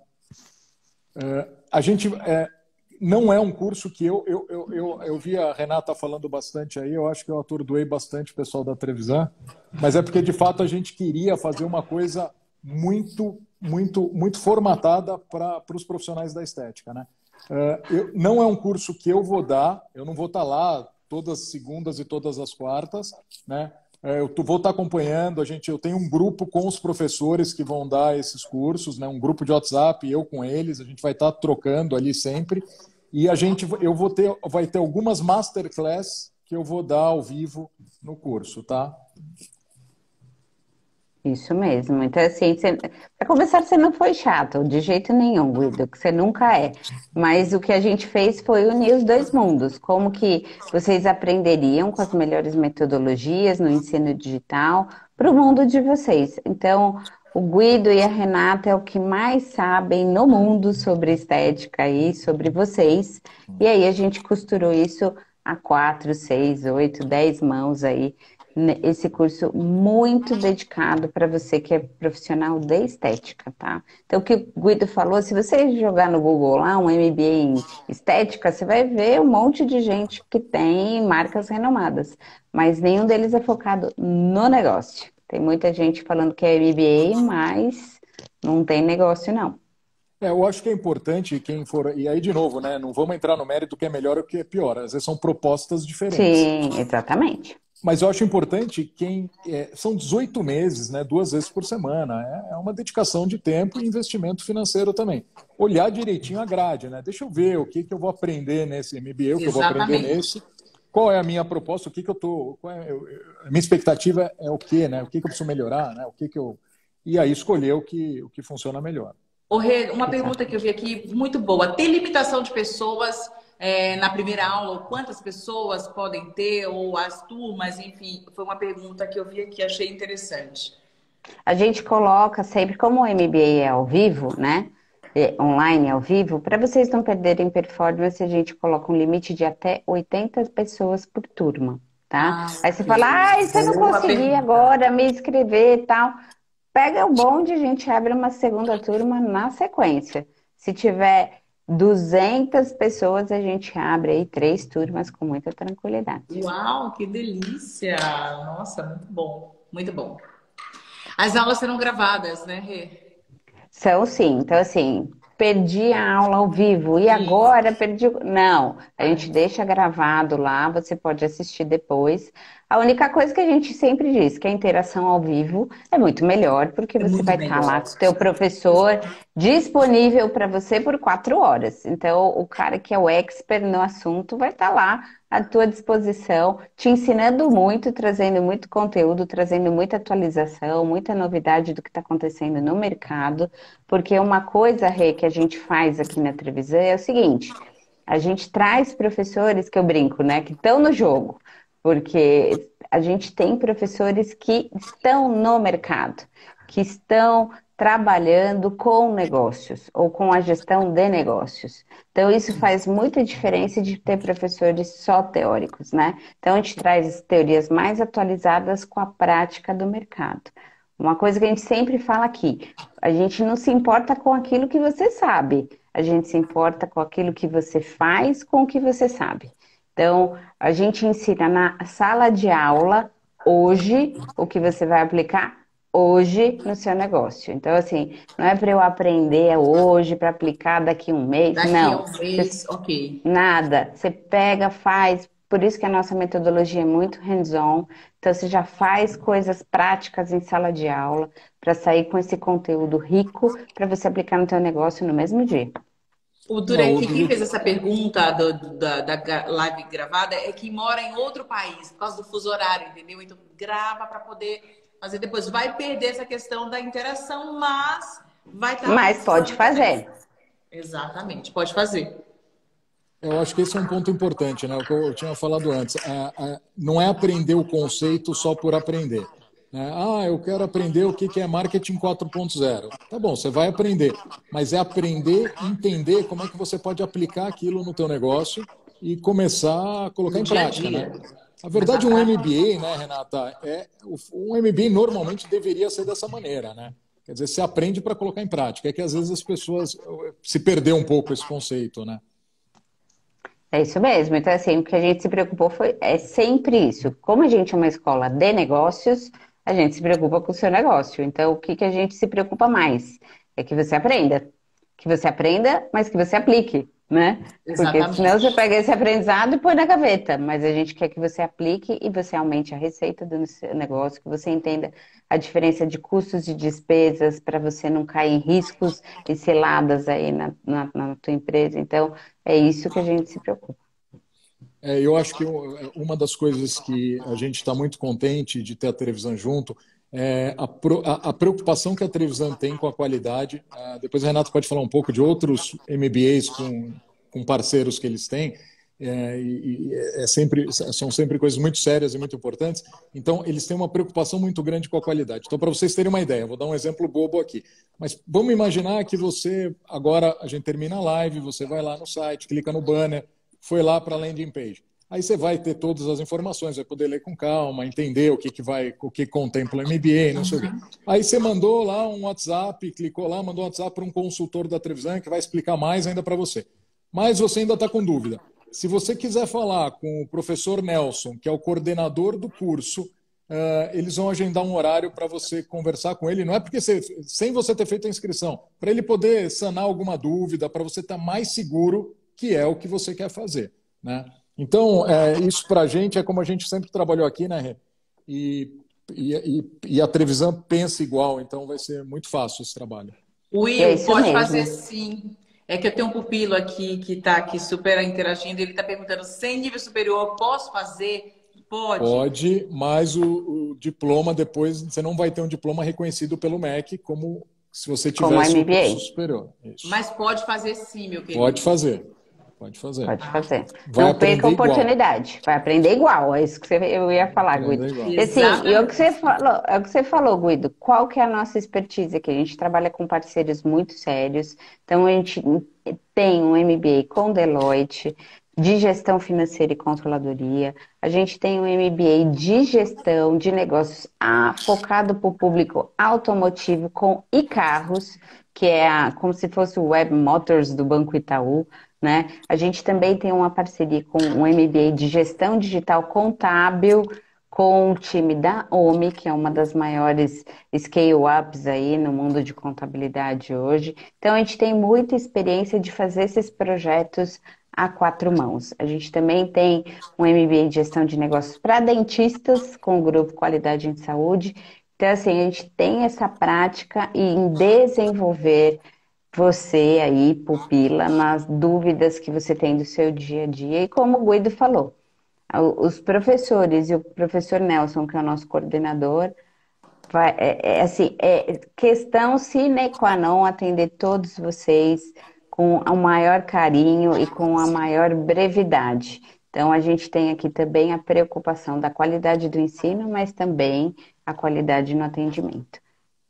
uh, a gente é, não é um curso que eu, eu, eu, eu, eu vi a Renata falando bastante aí, eu acho que eu atordoei bastante o pessoal da Trevisan, mas é porque de fato a gente queria fazer uma coisa muito, muito, muito formatada para os profissionais da estética, né? Uh, eu, não é um curso que eu vou dar, eu não vou estar lá todas as segundas e todas as quartas, né? Eu vou estar acompanhando, a gente, eu tenho um grupo com os professores que vão dar esses cursos, né? Um grupo de WhatsApp, eu com eles, a gente vai estar trocando ali sempre. E a gente, eu vou ter, vai ter algumas masterclass que eu vou dar ao vivo no curso, tá? Isso mesmo. Então, assim, para começar, você não foi chato, de jeito nenhum, Guido, que você nunca é. Mas o que a gente fez foi unir os dois mundos. Como que vocês aprenderiam com as melhores metodologias no ensino digital para o mundo de vocês. Então, o Guido e a Renata é o que mais sabem no mundo sobre estética e sobre vocês. E aí a gente costurou isso a quatro, seis, oito, dez mãos aí. Esse curso muito dedicado para você que é profissional de estética, tá? Então, o que o Guido falou, se você jogar no Google lá um M B A em estética, você vai ver um monte de gente que tem marcas renomadas, mas nenhum deles é focado no negócio. Tem muita gente falando que é M B A, mas não tem negócio, não. É, eu acho que é importante quem for... E aí, de novo, né? Não vamos entrar no mérito do que é melhor ou o que é pior. Às vezes são propostas diferentes. Sim, exatamente. Mas eu acho importante quem... É, são dezoito meses, né? Duas vezes por semana. É, é uma dedicação de tempo e investimento financeiro também. Olhar direitinho a grade, né? Deixa eu ver o que, que eu vou aprender nesse M B A, o que Exatamente. eu vou aprender nesse. Qual é a minha proposta? O que, que eu tô... Qual é, eu, a minha expectativa é o quê, né? O que, que eu preciso melhorar, né? O que, que eu... E aí escolher o que, o que funciona melhor. Ô, Rê, uma pergunta que eu vi aqui muito boa. Tem limitação de pessoas é, na primeira aula? Quantas pessoas podem ter? Ou as turmas? Enfim, foi uma pergunta que eu vi aqui, achei interessante. A gente coloca sempre, como o M B A é ao vivo, né? É online ao vivo, para vocês não perderem performance, a gente coloca um limite de até oitenta pessoas por turma, tá? Ah, Aí você ok. fala, ah, se eu não Boa consegui pergunta. agora me inscrever e tal, pega o bonde, a gente abre uma segunda turma na sequência. Se tiver duzentas pessoas, a gente abre aí três turmas com muita tranquilidade. Uau, que delícia! Nossa, muito bom, muito bom. As aulas serão gravadas, né, Rê? São sim, então assim, perdi a aula ao vivo e agora perdi. Não, a gente deixa gravado lá, você pode assistir depois. A única coisa que a gente sempre diz, que a interação ao vivo é muito melhor, porque É você muito vai estar lá melhor. com o teu professor disponível para você por quatro horas. Então, o cara que é o expert no assunto vai estar lá à tua disposição, te ensinando muito, trazendo muito conteúdo, trazendo muita atualização, muita novidade do que está acontecendo no mercado. Porque uma coisa, Rê, que a gente faz aqui na Trevisan é o seguinte: a gente traz professores, que eu brinco, né, que estão no jogo, porque a gente tem professores que estão no mercado, que estão trabalhando com negócios ou com a gestão de negócios. Então, isso faz muita diferença de ter professores só teóricos, né? Então, a gente traz as teorias mais atualizadas com a prática do mercado. Uma coisa que a gente sempre fala aqui, a gente não se importa com aquilo que você sabe, a gente se importa com aquilo que você faz com o que você sabe. Então, a gente ensina na sala de aula, hoje, o que você vai aplicar hoje no seu negócio. Então, assim, não é para eu aprender hoje, para aplicar daqui a um mês, Daqui não. a um mês, ok. Nada. Você pega, faz. Por isso que a nossa metodologia é muito hands-on. Então, você já faz coisas práticas em sala de aula para sair com esse conteúdo rico para você aplicar no teu negócio no mesmo dia. O Não, Turek, quem o- fez essa pergunta do- do- da, da gra- live gravada é quem mora em outro país, por causa do fuso horário, entendeu? Então, grava para poder fazer depois. Vai perder essa questão da interação, mas vai estar Mas pode fazer. Exatamente, pode fazer. Eu acho que esse é um ponto importante, né? O que eu tinha falado antes. A- a- não é aprender o conceito só por aprender, né? Ah, eu quero aprender o que que é marketing quatro ponto zero. Tá bom, você vai aprender, mas é aprender, entender como é que você pode aplicar aquilo no teu negócio e começar a colocar No em dia a prática, né? dia. Na Mas a verdade, um prática. M B A, né, Renata, é, o- um M B A normalmente deveria ser dessa maneira, né? Quer dizer, você aprende para colocar em prática. É que às vezes as pessoas eh, se perdeu um pouco esse conceito, né? É isso mesmo. Então, assim, o que a gente se preocupou foi, é sempre isso. Como a gente é uma escola de negócios, a gente se preocupa com o seu negócio. Então, o que que a gente se preocupa mais? É que você aprenda. Que você aprenda, mas que você aplique, né? Porque senão você Exatamente. pega esse aprendizado e põe na gaveta. Mas a gente quer que você aplique e você aumente a receita do seu negócio, que você entenda a diferença de custos e despesas para você não cair em riscos e ciladas aí na, na, na tua empresa. Então, é isso que a gente se preocupa. É, eu acho que eu- uma das coisas que a gente está muito contente de ter a televisão junto é a, pro- a- a preocupação que a televisão tem com a qualidade. Ah, depois o Renato pode falar um pouco de outros M B As com, com parceiros que eles têm. É, e, e é sempre, são sempre coisas muito sérias e muito importantes. Então, eles têm uma preocupação muito grande com a qualidade. Então, para vocês terem uma ideia, eu vou dar um exemplo bobo aqui. Mas vamos imaginar que você, agora a gente termina a live, você vai lá no site, clica no banner, foi lá para a landing page. Aí você vai ter todas as informações, vai poder ler com calma, entender o que, que vai, o que contempla o M B A, não sei o quê. Aí você mandou lá um WhatsApp, clicou lá, mandou um WhatsApp para um consultor da Trevisan que vai explicar mais ainda para você. Mas você ainda está com dúvida. Se você quiser falar com o professor Nelson, que é o coordenador do curso, uh, eles vão agendar um horário para você conversar com ele. Não é porque você, sem você ter feito a inscrição, para ele poder sanar alguma dúvida, para você estar mais seguro que é o que você quer fazer, né? Então, é, isso para a gente é como a gente sempre trabalhou aqui, né, Rê? E, e, e a Trevisan pensa igual, então vai ser muito fácil esse trabalho. E é Will, isso pode fazer mesmo. sim. É que eu tenho um pupilo aqui que está aqui super interagindo. Ele está perguntando: sem nível superior, posso fazer? Pode. Pode, mas o, o diploma depois, você não vai ter um diploma reconhecido pelo M E C como se você Como tivesse o curso M B A. superior. Isso. Mas pode fazer sim, meu Pode querido. fazer, pode fazer. Pode fazer. Vai Não perca a aprender igual. oportunidade. Vai aprender igual. É isso que você- eu ia Vai falar, Guido. aprender igual. E assim, e é o que você Exatamente. falou, é o que você falou, Guido. Qual que é a nossa expertise aqui? A gente trabalha com parceiros muito sérios. Então, a gente tem um M B A com Deloitte, de gestão financeira e controladoria. A gente tem um M B A de gestão de negócios ah, focado para o público automotivo com e-carros, que é a- como se fosse o Web Motors do Banco Itaú, né? A gente também tem uma parceria com um M B A de gestão digital contábil com o time da OMI, que é uma das maiores scale-ups aí no mundo de contabilidade hoje. Então, a gente tem muita experiência de fazer esses projetos a quatro mãos. A gente também tem um M B A de gestão de negócios para dentistas, com o grupo Qualidade em Saúde. Então, assim, a gente tem essa prática em desenvolver você aí, pupila, nas dúvidas que você tem do seu dia a dia. E como o Guido falou, os professores e o professor Nelson, que é o nosso coordenador, vai, é, é, assim, é questão sine qua non atender todos vocês com o maior carinho e com a maior brevidade. Então, a gente tem aqui também a preocupação da qualidade do ensino, mas também a qualidade no atendimento.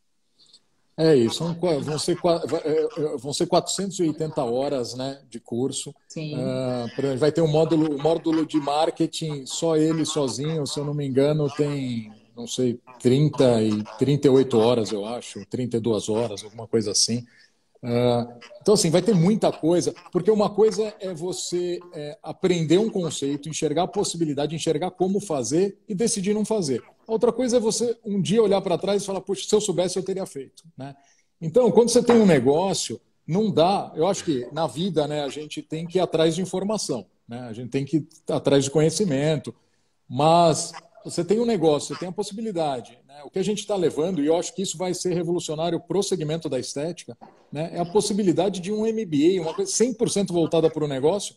É isso, vão, vão, ser, vão ser quatrocentas e oitenta horas, né, de curso. Sim. Uh, vai ter um módulo, um módulo de marketing, só ele sozinho, se eu não me engano, tem, não sei, trinta e trinta e oito horas, eu acho, trinta e duas horas, alguma coisa assim. Uh, então, assim, vai ter muita coisa, porque uma coisa é você é, aprender um conceito, enxergar a possibilidade, enxergar como fazer e decidir não fazer. Outra coisa é você um dia olhar para trás e falar, poxa, se eu soubesse eu teria feito, né? Então, quando você tem um negócio, não dá, eu acho que na vida, né, a gente tem que ir atrás de informação, né? A gente tem que ir atrás de conhecimento, mas você tem um negócio, você tem a possibilidade, né? O que a gente está levando, e eu acho que isso vai ser revolucionário para o segmento da estética, né, é a possibilidade de um M B A, uma coisa cem por cento voltada para o negócio,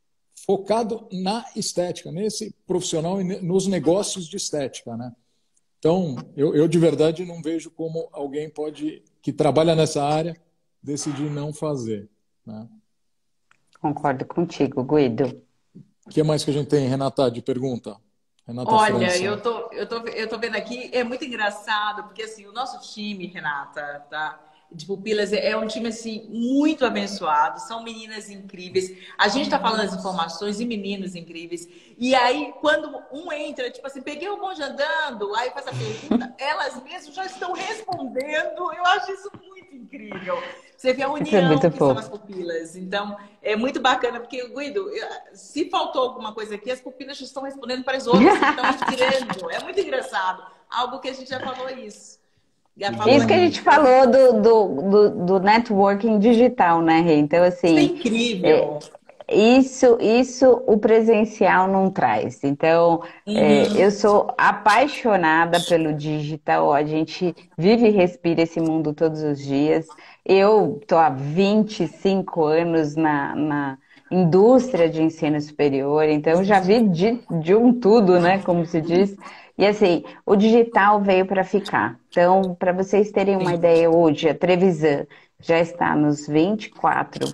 focado na estética, nesse profissional e nos negócios de estética, né? Então, eu, eu de verdade não vejo como alguém pode, que trabalha nessa área, decidir não fazer, né? Concordo contigo, Guido. O que mais que a gente tem, Renata, de pergunta? Renata Olha, França. eu tô, eu, tô, eu tô vendo aqui, é muito engraçado, porque assim, o nosso time, Renata, tá? De pupilas é um time assim muito abençoado, são meninas incríveis. A gente tá falando as informações e meninos incríveis. E aí, quando um entra, tipo assim, peguei o monge andando, aí faz a pergunta, elas mesmas já estão respondendo. Eu acho isso muito incrível. Você vê a união é que são as pupilas. Então, é muito bacana, porque, Guido, se faltou alguma coisa aqui, as pupilas já estão respondendo para as outras, estão inspirando. É muito engraçado. Algo que a gente já falou isso. Isso que a gente falou do, do, do, do networking digital, né, Rê? Então, assim... Isso é incrível. É, isso, isso o presencial não traz. Então, uhum. é, eu sou apaixonada pelo digital. A gente vive e respira esse mundo todos os dias. Eu estou há vinte e cinco anos na... na indústria de ensino superior, então já vi de, de um tudo, né, como se diz. E assim, o digital veio para ficar. Então, para vocês terem uma ideia, hoje a Trevisan já está nos vinte e quatro,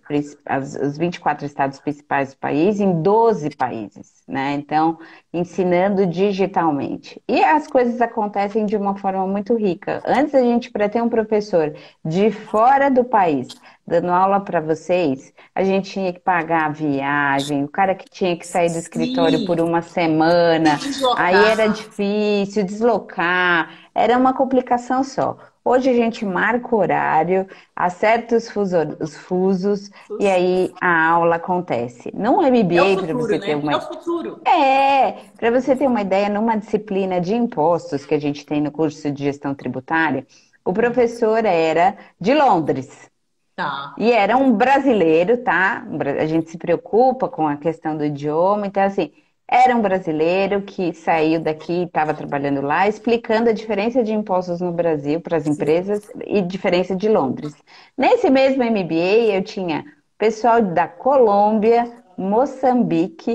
os vinte e quatro estados principais do país, em doze países, né? Então, ensinando digitalmente. E as coisas acontecem de uma forma muito rica. Antes a gente, para ter um professor de fora do país dando aula para vocês, a gente tinha que pagar a viagem, o cara que tinha que sair do escritório Sim. por uma semana, deslocar. Aí era difícil deslocar, era uma complicação só. Hoje a gente marca o horário, acerta os, fuso, os fusos e aí a aula acontece. Num M B A, é para você né? ter uma... É o futuro. É, para você ter uma ideia, numa disciplina de impostos que a gente tem no curso de gestão tributária, o professor era de Londres. Tá. E era um brasileiro, tá? A gente se preocupa com a questão do idioma, então assim... Era um brasileiro que saiu daqui e estava trabalhando lá, explicando a diferença de impostos no Brasil para as empresas e diferença de Londres. Nesse mesmo M B A, eu tinha pessoal da Colômbia, Moçambique,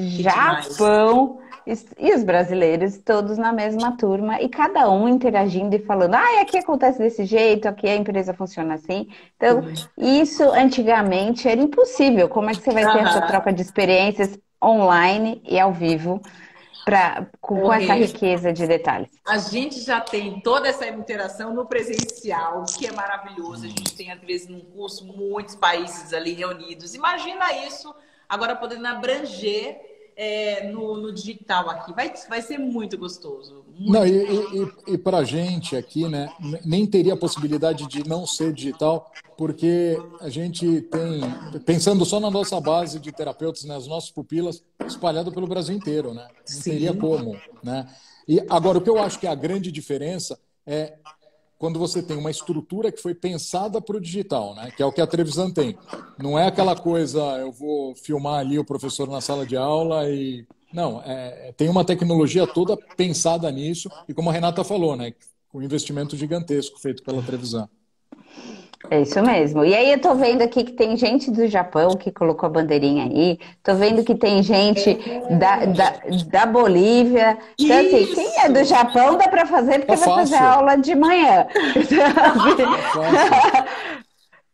Japão e os brasileiros todos na mesma turma e cada um interagindo e falando, ah, aqui acontece desse jeito, aqui a empresa funciona assim. Então, isso antigamente era impossível. Como é que você vai ter essa troca de experiências online e ao vivo pra, com, com essa riqueza de detalhes? A gente já tem toda essa interação no presencial, que é maravilhoso. A gente tem, às vezes, num curso, muitos países ali reunidos. Imagina isso agora podendo abranger é, no, no digital aqui. Vai, vai ser muito gostoso. Muito não, e, e, e para a gente aqui, né, nem teria a possibilidade de não ser digital, porque a gente tem, pensando só na nossa base de terapeutas, nas nossas pupilas, espalhado pelo Brasil inteiro, né? Não Sim. teria como, né? E agora, o que eu acho que é a grande diferença é quando você tem uma estrutura que foi pensada para o digital, né? Que é o que a Trevisan tem. Não é aquela coisa, eu vou filmar ali o professor na sala de aula e... Não, é, tem uma tecnologia toda pensada nisso e como a Renata falou, né? Com um investimento gigantesco feito pela Trevisan. É isso mesmo. E aí eu tô vendo aqui que tem gente do Japão que colocou a bandeirinha aí. Tô vendo que tem gente da, da, da Bolívia. Então, assim, quem é do Japão dá para fazer porque é vai fazer aula de manhã.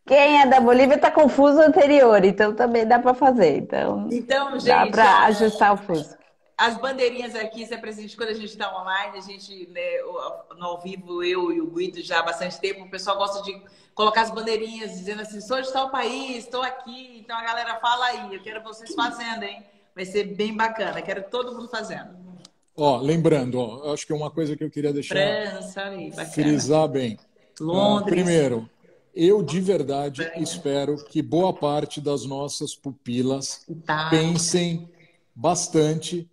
Quem é da Bolívia está confuso o anterior, então também dá para fazer. Então, Então, gente, dá para ó, ajustar o fuso. as bandeirinhas aqui, se é presente quando a gente está online, a gente, né, no ao vivo, eu e o Guido já há bastante tempo, o pessoal gosta de colocar as bandeirinhas dizendo assim, sou de tal país, estou aqui, então a galera fala aí, eu quero vocês fazendo, hein? Vai ser bem bacana, quero todo mundo fazendo. Ó, lembrando, ó, acho que é uma coisa que eu queria deixar França, aí, bacana. frisar bem. Londres. Uh, primeiro, eu de verdade espero que boa parte das nossas pupilas Tá. pensem bastante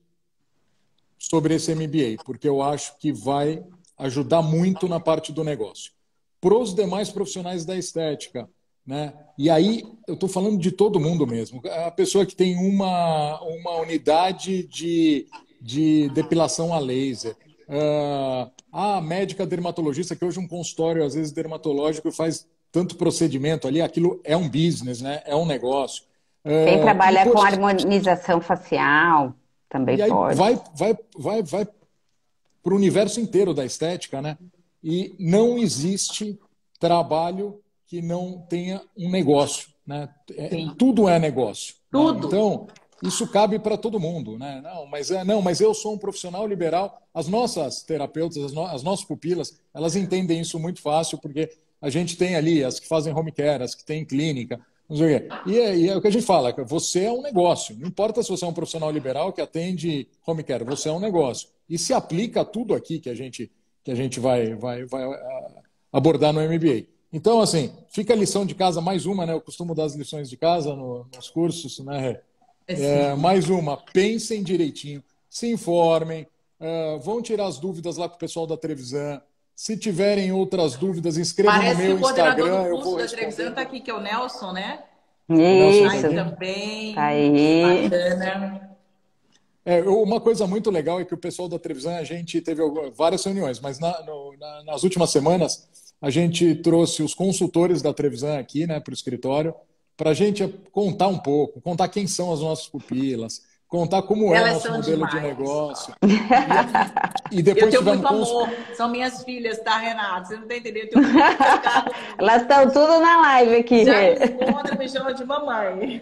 sobre esse M B A, porque eu acho que vai ajudar muito na parte do negócio. Para os demais profissionais da estética, né? E aí eu estou falando de todo mundo mesmo. A pessoa que tem uma, uma unidade de, de depilação a laser, uh, a médica dermatologista, que hoje um consultório, às vezes, dermatológico faz tanto procedimento ali, aquilo é um business, né? É um negócio. Quem Uh, trabalha e, com harmonização facial também e aí pode. vai, vai, vai, vai para o universo inteiro da estética, né? E não existe trabalho que não tenha um negócio, né? É, tudo é negócio. Tudo. Né? Então, isso cabe para todo mundo, né? Não, mas é, não, mas eu sou um profissional liberal. As nossas terapeutas, as, no, as nossas pupilas, elas entendem isso muito fácil, porque a gente tem ali as que fazem home care, as que têm clínica, não sei o quê. E é, e é o que a gente fala, você é um negócio. Não importa se você é um profissional liberal que atende home care, você é um negócio. E se aplica a tudo aqui que a gente, que a gente vai, vai, vai abordar no M B A. Então, assim, fica a lição de casa, mais uma, né? Eu costumo dar as lições de casa no, nos cursos, né? É, mais uma, pensem direitinho, se informem, uh, vão tirar as dúvidas lá com o pessoal da Trevisan. Se tiverem outras dúvidas, inscrevam no meu Instagram. Parece que o coordenador do curso da Trevisan está aqui, que é o Nelson, né? Isso. Aí também. Tá aí. Bacana. É, uma coisa muito legal é que o pessoal da Trevisan, a gente teve várias reuniões, mas na, no, na, nas últimas semanas a gente trouxe os consultores da Trevisan aqui, né, para o escritório, para a gente contar um pouco, contar quem são as nossas pupilas, contar como é o nosso modelo demais. de negócio. E, e depois eu tenho muito cons... amor, são minhas filhas, tá, Renato? Você não está entendendo? Eu tenho muito amor. Elas estão tudo na live aqui. Já me encontram, me chamam de mamãe.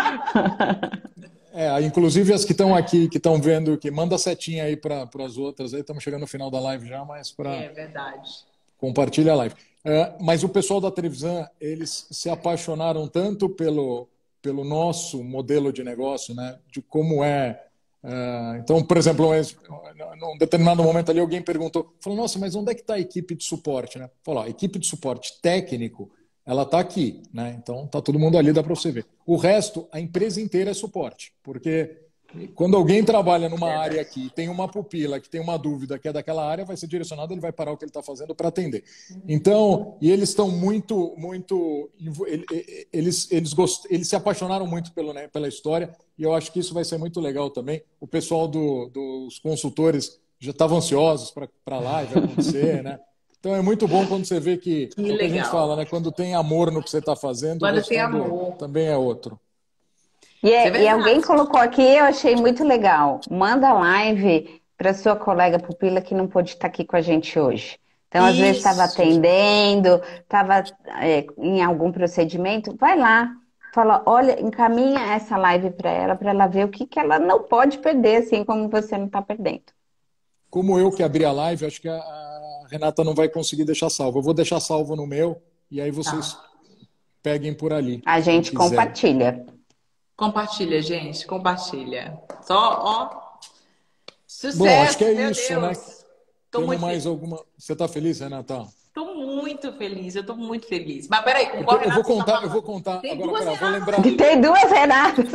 É, inclusive as que estão aqui, que estão vendo, que manda setinha aí para as outras. Aí estamos chegando no final da live já, mas para... É verdade. Compartilha a live. É, mas o pessoal da Trevisan, eles se apaixonaram tanto pelo, pelo nosso modelo de negócio, né? De como é... é então, por exemplo, num determinado momento ali, alguém perguntou, falou, nossa, mas onde é que está a equipe de suporte? Né? Falou, a equipe de suporte técnico, ela está aqui, né? Então, está todo mundo ali, dá para você ver. O resto, a empresa inteira é suporte, porque quando alguém trabalha numa área aqui, tem uma pupila que tem uma dúvida que é daquela área, vai ser direcionado, ele vai parar o que ele está fazendo para atender. Então, e eles estão muito, muito, eles, eles, gost, eles se apaixonaram muito pelo, né, pela história, e eu acho que isso vai ser muito legal também. O pessoal do, dos consultores já estavam ansiosos para a live acontecer, né? Então é muito bom quando você vê que, que o que a gente fala, né? Quando tem amor no que você está fazendo, quando o tem amor também é outro. E, é, e alguém colocou aqui, eu achei muito legal. Manda a live para sua colega pupila que não pôde estar aqui com a gente hoje. Então, às Isso. vezes, estava atendendo, estava é, em algum procedimento. Vai lá, fala, olha, encaminha essa live para ela, para ela ver o que, que ela não pode perder, assim como você não está perdendo. Como eu que abri a live, acho que a, a Renata não vai conseguir deixar salvo. Eu vou deixar salvo no meu e aí vocês ah. peguem por ali. A gente compartilha. Compartilha, gente, compartilha. Só, ó, sucesso, Bom, acho que é meu isso, Deus. né? Tô Temos muito mais feliz. alguma... Você está feliz, Renata? Tô muito feliz, eu tô muito feliz. Mas peraí, eu, tô, eu vou contar, tá eu vou contar. Tem agora, duas pera, vou lembrar. Tem duas Renatas.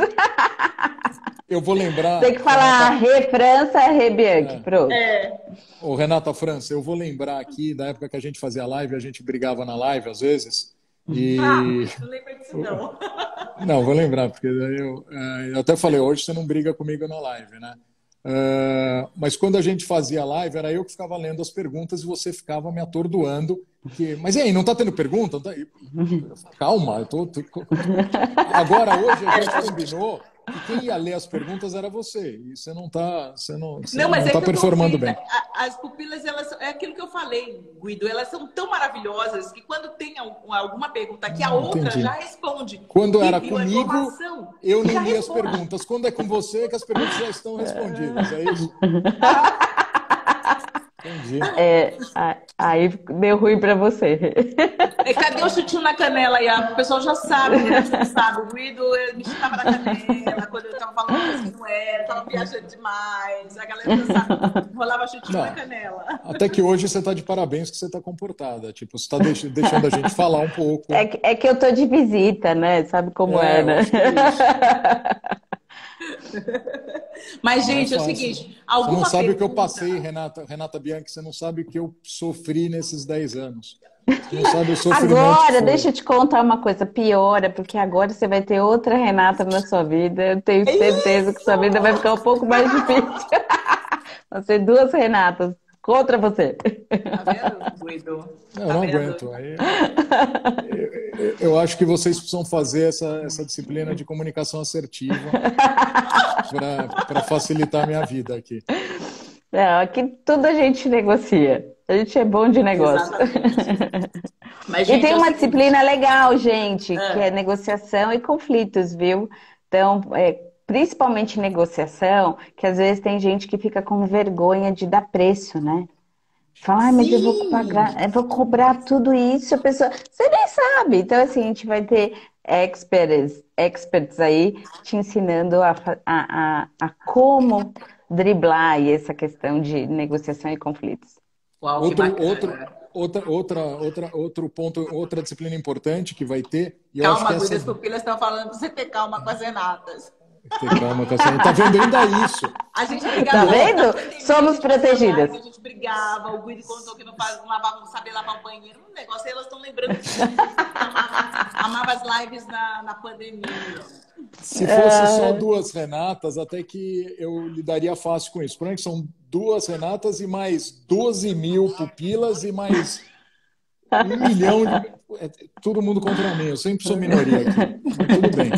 Eu vou lembrar. Tem que falar Renata... Rê França, Rê Bianchi, é. pronto. É. Ô, Renata França, eu vou lembrar aqui da época que a gente fazia live, a gente brigava na live às vezes. E... Ah, não lembro disso não. Não, vou lembrar, porque eu, eu até falei, hoje você não briga comigo na live, né? Uh, mas quando a gente fazia live, era eu que ficava lendo as perguntas e você ficava me atordoando. Que, mas e aí, não tá tendo pergunta? Não tá... Calma, eu tô, tô... Agora, hoje, a gente combinou que quem ia ler as perguntas era você. E você não está você não, você Não, mas não é tá que eu tô performando vendo, bem. a- As pupilas, elas, é aquilo que eu falei, Guido, elas são tão maravilhosas que quando tem al- alguma pergunta que a Não, outra entendi. já responde, Quando que era viu a comigo, informação, eu nem já li as responde. perguntas. Quando é com você, é que as perguntas já estão respondidas. É isso? Entendi. É, a- aí deu ruim para você. É, cadê o chutinho na canela aí? O pessoal já sabe, o Renato já sabe. O Guido eh, me chutava na canela quando eu tava falando uma coisa que não era, tava viajando demais. A galera já sabe, rolava chutinho na Não. canela. Até que hoje você está de parabéns que você está comportada. Tipo, você está deixando a gente falar um pouco. É que, é que eu tô de visita, né? Sabe como é, É, eu né? acho que é isso. Mas, Não é gente, é o fácil. seguinte, Você não alguma sabe o que eu pergunta? passei, Renata, Renata Bianchi, você não sabe o que eu sofri nesses dez anos. Você não sabe o sofrimento que Agora, foi. deixa eu te contar uma coisa, piora, porque agora você vai ter outra Renata na sua vida. Eu tenho É certeza que sua vida vai isso! ficar um pouco mais difícil. Vão ser duas Renatas contra você. Tá vendo, Guido? Não, eu Tá não vendo? aguento. Aí, eu, eu- eu acho que vocês precisam fazer essa, essa disciplina de comunicação assertiva para facilitar a minha vida aqui. Não, aqui tudo a gente negocia. A gente é bom de negócio. Exatamente. Mas, E gente, tem é o uma seguinte. disciplina legal, gente, que é Ah, negociação e conflitos, viu? Então, é, principalmente negociação, que às vezes tem gente que fica com vergonha de dar preço, né? Fala, ai, mas eu vou sim! pagar, eu vou cobrar tudo isso, a pessoa. Você nem sabe. Então, assim, a gente vai ter experts, experts aí te ensinando a, fa- a, a, a como driblar aí essa questão de negociação e conflitos. Uau, que Outro, outro, bacana. outra, outra, outra, outro ponto, outra disciplina importante que vai ter, e eu acho Calma, que Guido, essa as pupilas estão falando pra você ter calma com as Renatas. ter calma com essa. Tá vendo ainda isso? A gente brigava Tá antes da vendo? pandemia, a Somos gente fazia protegidas. live, a gente brigava. O Guido contou que não, faz, não, lavava, não sabia lavar o banheiro. Um negócio aí, elas estão lembrando disso. Amava, amava as lives na, na pandemia. Se fosse só duas Renatas, até que eu lidaria fácil com isso. Por exemplo, são duas Renatas e mais doze mil pupilas e mais um milhão de. É, todo mundo contra mim. Eu sempre sou minoria aqui. Mas tudo bem.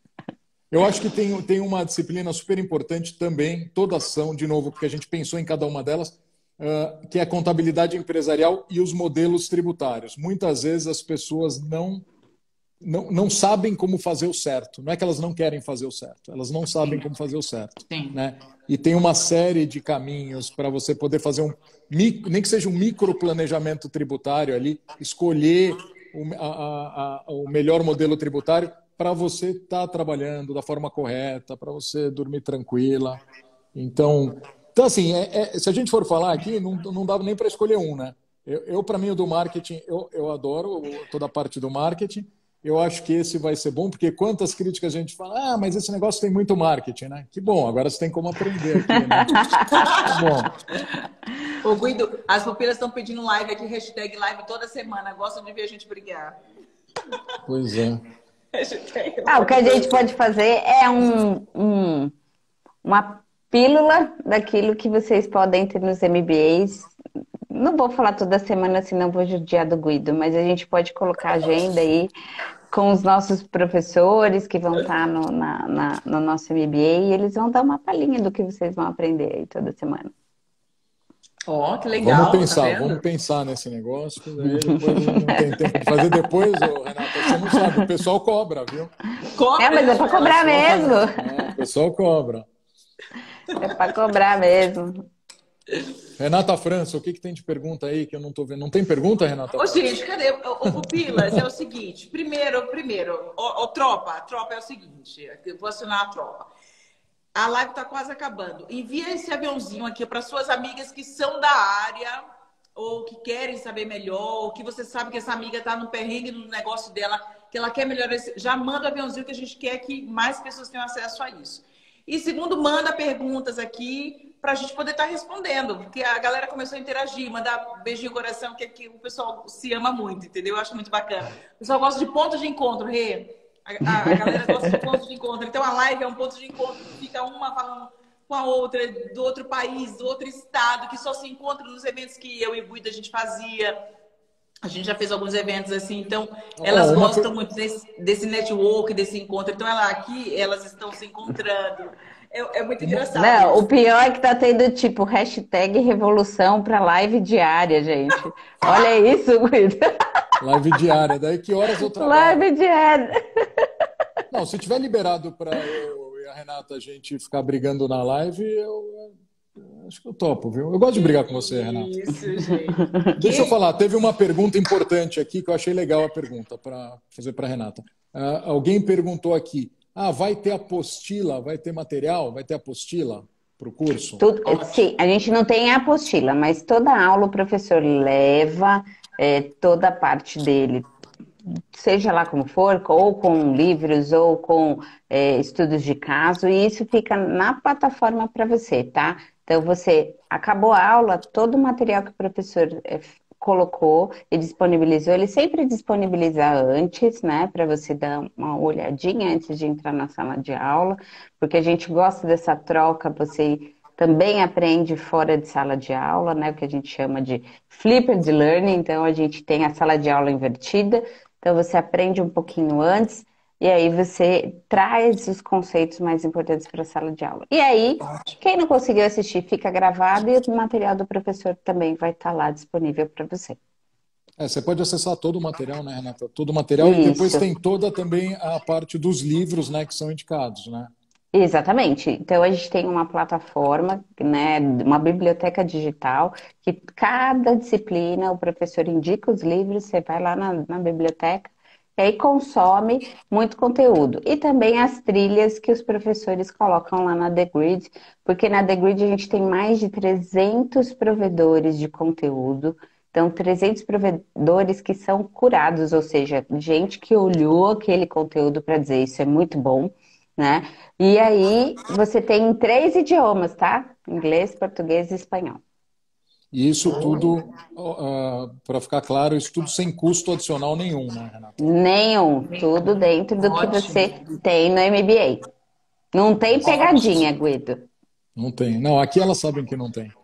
Eu acho que tem, tem uma disciplina super importante também, toda ação, de novo, porque a gente pensou em cada uma delas, uh, que é a contabilidade empresarial e os modelos tributários. Muitas vezes as pessoas não, não, não sabem como fazer o certo. Não é que elas não querem fazer o certo, elas não sabem como fazer o certo. Sim. Né? E tem uma série de caminhos para você poder fazer um, nem que seja um microplanejamento tributário ali, escolher o, a, a, a, o melhor modelo tributário para você estar tá trabalhando da forma correta, para você dormir tranquila. Então, então assim, é, é, se a gente for falar aqui, não, não dava nem para escolher um, né? Eu, eu para mim, o do marketing, eu, eu adoro toda a parte do marketing. Eu acho que esse vai ser bom, porque quantas críticas a gente fala, ah, mas esse negócio tem muito marketing, né? Que bom, agora você tem como aprender aqui, né? Que bom. Ô, Guido, as pupilas estão pedindo live aqui, hashtag live toda semana. Gostam de ver a gente brigar. Pois é. Ah, o que a gente pode fazer é um, um, uma pílula daquilo que vocês podem ter nos M B As. Não vou falar toda semana, senão vou judiar do Guido, mas a gente pode colocar agenda aí com os nossos professores que vão estar no, na, na, no nosso M B A e eles vão dar uma palhinha do que vocês vão aprender aí toda semana. Ó, oh, que legal. Vamos pensar, tá vendo? vamos pensar nesse negócio, que daí depois não tem tempo de fazer depois, ô, Renata, você não sabe, o pessoal cobra, viu? Cobra, É, mas é para cobrar mesmo. É, o pessoal cobra. É para cobrar mesmo. Renata França, o que, que tem de pergunta aí que eu não estou vendo? Não tem pergunta, Renata? Ô, gente, cadê? O Pupilas, é o seguinte. Primeiro, primeiro, ô, ô, tropa, a tropa é o seguinte. Eu vou assinar a tropa. A live está quase acabando. Envia esse aviãozinho aqui para suas amigas que são da área ou que querem saber melhor, ou que você sabe que essa amiga está no perrengue no negócio dela, que ela quer melhorar. Já manda o aviãozinho que a gente quer que mais pessoas tenham acesso a isso. E segundo, manda perguntas aqui para a gente poder estar tá respondendo, porque a galera começou a interagir, mandar beijinho no coração, que aqui o pessoal se ama muito, entendeu? Eu acho muito bacana. O pessoal gosta de pontos de encontro, Rê. A, a, a galera gosta de pontos de encontro. Então a live é um ponto de encontro, fica uma falando com a outra, do outro país, do outro estado, que só se encontra nos eventos que eu e o Guido a gente fazia. A gente já fez alguns eventos assim, então elas oh, gostam per... muito desse, desse network, desse encontro. Então, ela aqui, elas estão se encontrando. É, é muito engraçado. Não, isso. o pior é que tá tendo tipo hashtag revolução para live diária, gente. Olha isso, Guido. Live diária. Daí que horas eu trabalho? Live diária. Não, se tiver liberado para eu e a Renata a gente ficar brigando na live, eu acho que eu topo, viu? Eu gosto de brigar com você, Renata. Isso, gente. Deixa eu falar, teve uma pergunta importante aqui que eu achei legal a pergunta para fazer para a Renata. Uh, alguém perguntou aqui, ah, vai ter apostila, vai ter material, vai ter apostila para o curso? Tudo, sim, a gente não tem a apostila, mas toda aula o professor leva é, toda a parte dele, seja lá como for, ou com livros, ou com é, estudos de caso, e isso fica na plataforma para você, tá? Então, você acabou a aula, todo o material que o professor é, colocou e disponibilizou, ele sempre disponibiliza antes, né, para você dar uma olhadinha antes de entrar na sala de aula, porque a gente gosta dessa troca, você também aprende fora de sala de aula, né, o que a gente chama de flipped learning, então a gente tem a sala de aula invertida, então você aprende um pouquinho antes, e aí você traz os conceitos mais importantes para a sala de aula. E aí, quem não conseguiu assistir, fica gravado e o material do professor também vai estar lá disponível para você. É, você pode acessar todo o material, né, Renata? Todo o material. Isso. E depois tem toda também a parte dos livros, né, que são indicados, né? Exatamente. Então, a gente tem uma plataforma, né, uma biblioteca digital, que cada disciplina o professor indica os livros, você vai lá na, na biblioteca, e aí consome muito conteúdo. E também as trilhas que os professores colocam lá na The Grid, porque na The Grid a gente tem mais de trezentos provedores de conteúdo. Então, trezentos provedores que são curados, ou seja, gente que olhou aquele conteúdo para dizer isso é muito bom, né? E aí você tem em três idiomas, tá? Inglês, português e espanhol. E isso tudo, uh, para ficar claro, isso tudo sem custo adicional nenhum, né, Renata? Nenhum, tudo dentro do Ótimo. Que você tem no M B A. Não tem pegadinha, Guido. Não tem. Não, aqui elas sabem que não tem.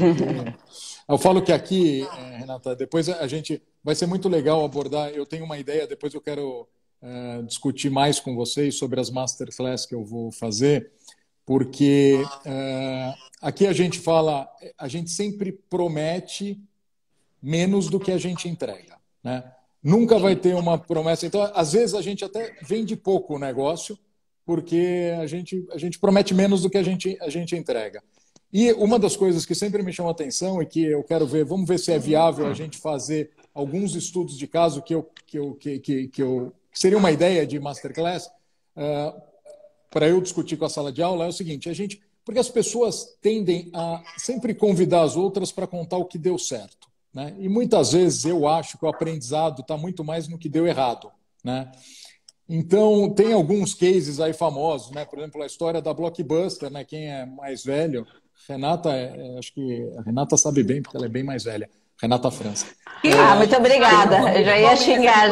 Eu falo que aqui, Renata, depois a gente vai ser muito legal abordar. Eu tenho uma ideia, depois eu quero uh, discutir mais com vocês sobre as masterclass que eu vou fazer, porque uh, aqui a gente fala, a gente sempre promete menos do que a gente entrega, né? Nunca vai ter uma promessa. Então, às vezes a gente até vende pouco o negócio, porque a gente, a gente promete menos do que a gente, a gente entrega. E uma das coisas que sempre me chama a atenção e que eu quero ver, vamos ver se é viável a gente fazer alguns estudos de caso que, eu, que, eu, que, que, que, eu, que seria uma ideia de masterclass, uh, para eu discutir com a sala de aula, é o seguinte, a gente, porque as pessoas tendem a sempre convidar as outras para contar o que deu certo, né? E muitas vezes eu acho que o aprendizado está muito mais no que deu errado, né? Então, tem alguns cases aí famosos, né? Por exemplo, a história da Blockbuster, né? Quem é mais velho, Renata, é, acho que a Renata sabe bem, porque ela é bem mais velha. Renata França. Ah, é, muito obrigada. Eu já ia xingar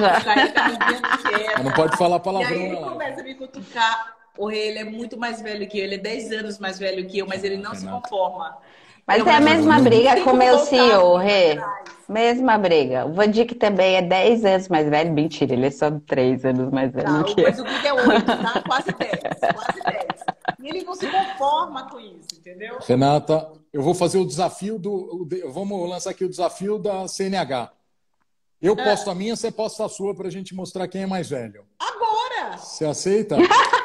já. Não pode falar palavrão. E aí ele começa a me cutucar. O Rei, ele é muito mais velho que eu. Ele é dez anos mais velho que eu, mas ele não Renata. Se conforma. Mas eu é a mesma briga com o meu C E O, Rê. Mesma briga. O Vandic também é dez anos mais velho. Mentira, ele é só três anos mais velho tá, que eu. Mas o Guido é oito, tá? Quase dez. Quase dez. E ele não se conforma com isso, entendeu? Renata, eu vou fazer o desafio do... Vamos lançar aqui o desafio da C N H. Eu é. posto a minha, você posta a sua pra gente mostrar quem é mais velho. Agora! Você aceita?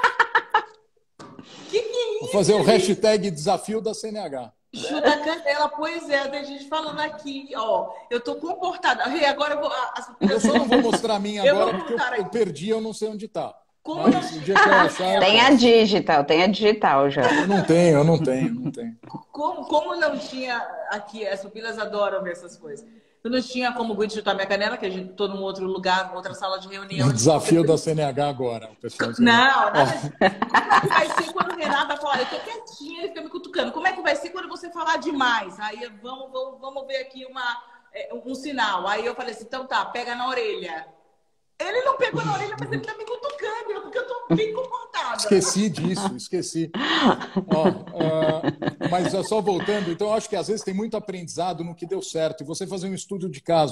Que que é isso? Vou fazer o hashtag desafio da C N H. Chuta canela, pois é, tem gente falando aqui, ó, eu tô comportada. Agora eu vou... As... Eu só não vou mostrar a minha agora porque eu, eu perdi, eu não sei onde tá. Como Mas, não... o dia que eu achar, tem a digital, tem a digital já. Eu não tenho, eu não tenho, não tenho. Como, como não tinha aqui, as pupilas adoram ver essas coisas. Eu não tinha como o Guido chutar minha canela, que a gente tô num outro lugar, outra sala de reunião. O desafio da C N H agora. O pessoal não, nada. Como é que vai ser quando o Renata fala, eu tô quietinha, ele fica me cutucando. Como é que vai ser quando você falar demais? Aí vamos, vamos, vamos ver aqui uma, um sinal. Aí eu falei assim, então tá, pega na orelha. Ele não pegou na orelha, mas ele tá me cutucando, porque eu tô bem comportada. Esqueci disso, esqueci. Ó, uh, mas só voltando, então eu acho que às vezes tem muito aprendizado no que deu certo. E você fazer um estudo de caso.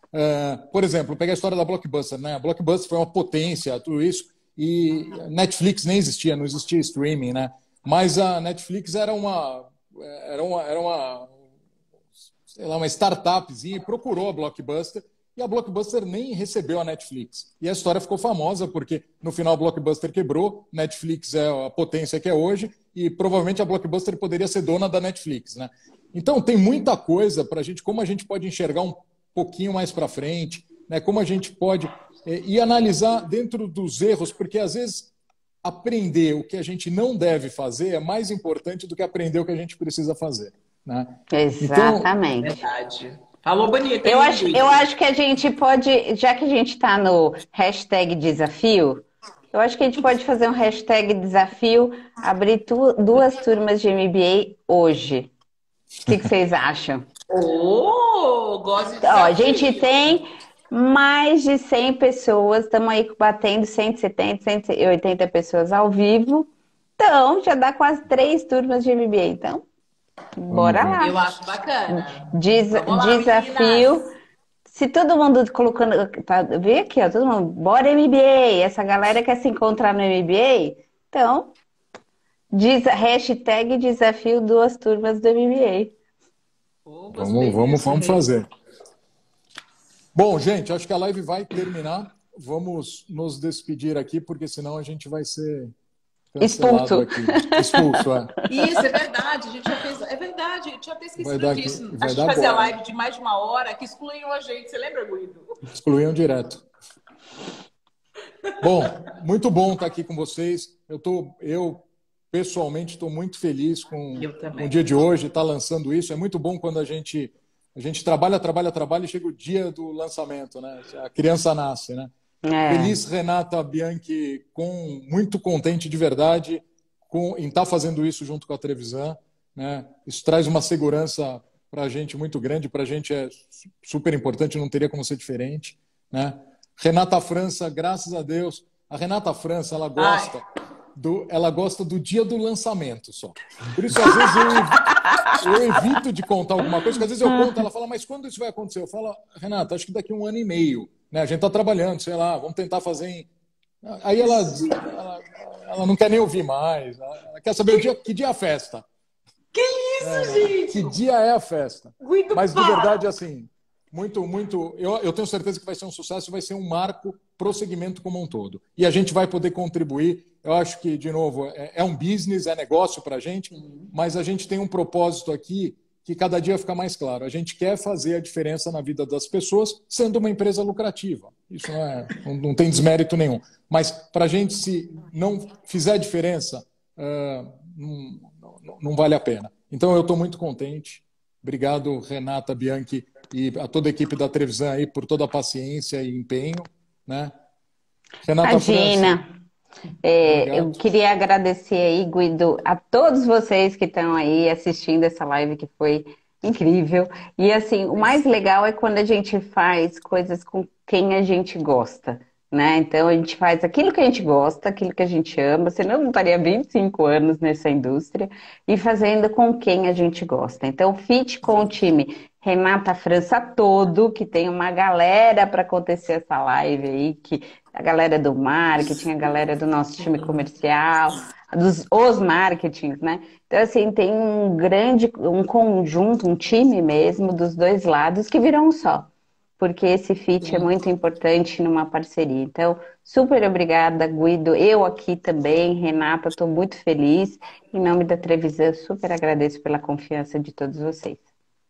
Uh, por exemplo, pegar a história da Blockbuster, né? A Blockbuster foi uma potência, tudo isso, e Netflix nem existia, não existia streaming, né? Mas a Netflix era uma, era uma, era uma, sei lá, uma startupzinha e procurou a Blockbuster, e a Blockbuster nem recebeu a Netflix. E a história ficou famosa porque no final a Blockbuster quebrou, Netflix é a potência que é hoje, e provavelmente a Blockbuster poderia ser dona da Netflix, né? Então tem muita coisa para a gente, como a gente pode enxergar um pouquinho mais para frente, né? Como a gente pode é, e analisar dentro dos erros, porque às vezes aprender o que a gente não deve fazer é mais importante do que aprender o que a gente precisa fazer, né? Exatamente. Então, verdade. Falou bonito, hein, eu acho, eu acho que a gente pode, já que a gente está no hashtag desafio, eu acho que a gente pode fazer um hashtag desafio, abrir tu, duas turmas de M B A hoje. O que, que vocês acham? Oh, gosto de Ó, a gente tem mais de cem pessoas, estamos aí batendo cento e setenta, cento e oitenta pessoas ao vivo. Então, já dá quase três turmas de M B A. Então, bora lá. Eu acho bacana. Des lá, desafio. meninas. Se todo mundo colocando. Tá, vê aqui, ó, todo mundo. Bora M B A. Essa galera quer se encontrar no M B A. Então, diz, hashtag desafio duas turmas do M B A. Oh, vamos vamos, vamos fazer. Bom, gente, acho que a live vai terminar. Vamos nos despedir aqui, porque senão a gente vai ser cancelado Expulso. aqui. Expulso, é. Isso, é verdade. A gente já fez. É verdade, eu tinha até esquecido Vai disso. Aqui, a vai gente fazia boa. live de mais de uma hora que excluíam a gente. Você lembra, Guido? Excluíam direto. Bom, muito bom estar aqui com vocês. Eu, tô, eu pessoalmente, estou muito feliz com, com o dia de hoje, estar lançando isso. É muito bom quando a gente, a gente trabalha, trabalha, trabalha e chega o dia do lançamento, né? A criança nasce, né? É. Feliz, Renata Bianchi, com, muito contente de verdade com, em estar fazendo isso junto com a Trevisan, né? Isso traz uma segurança para a gente muito grande, para a gente é super importante, não teria como ser diferente, né? Renata França, graças a Deus. A Renata França, ela gosta, do, ela gosta do dia do lançamento só. Por isso, às vezes, eu evito, eu evito de contar alguma coisa, porque às vezes eu conto, ela fala, mas quando isso vai acontecer? Eu falo, Renata, acho que daqui a um ano e meio. Né? A gente está trabalhando, sei lá, vamos tentar fazer em... Aí ela, ela, ela não quer nem ouvir mais, ela quer saber o dia, que dia é a festa. Que isso, é, gente? Que dia é a festa. Muito mas, de verdade, assim... Muito, muito. Eu, eu tenho certeza que vai ser um sucesso, vai ser um marco para o segmento como um todo. E a gente vai poder contribuir. Eu acho que, de novo, é, é um business, é negócio para a gente, mas a gente tem um propósito aqui que cada dia fica mais claro. A gente quer fazer a diferença na vida das pessoas sendo uma empresa lucrativa. Isso não, é, não, não tem desmérito nenhum. Mas para a gente, se não fizer diferença, uh, não, não, não vale a pena. Então, eu estou muito contente. Obrigado, Renata Bianchi, e a toda a equipe da Trevisan aí por toda a paciência e empenho, né? Renata Imagina. É, eu queria agradecer aí, Guido, a todos vocês que estão aí assistindo essa live que foi incrível. E assim, o mais legal é quando a gente faz coisas com quem a gente gosta, né? Então a gente faz aquilo que a gente gosta, aquilo que a gente ama, senão não estaria vinte e cinco anos nessa indústria, e fazendo com quem a gente gosta. Então, fit com o time Renata França todo, que tem uma galera para acontecer essa live aí, que a galera do marketing, a galera do nosso time comercial, dos os marketings, né? Então, assim, tem um grande, um conjunto, um time mesmo dos dois lados que viram um só. Porque esse fit é muito importante numa parceria. Então, super obrigada, Guido. Eu aqui também, Renata, estou muito feliz. Em nome da Trevisan, super agradeço pela confiança de todos vocês.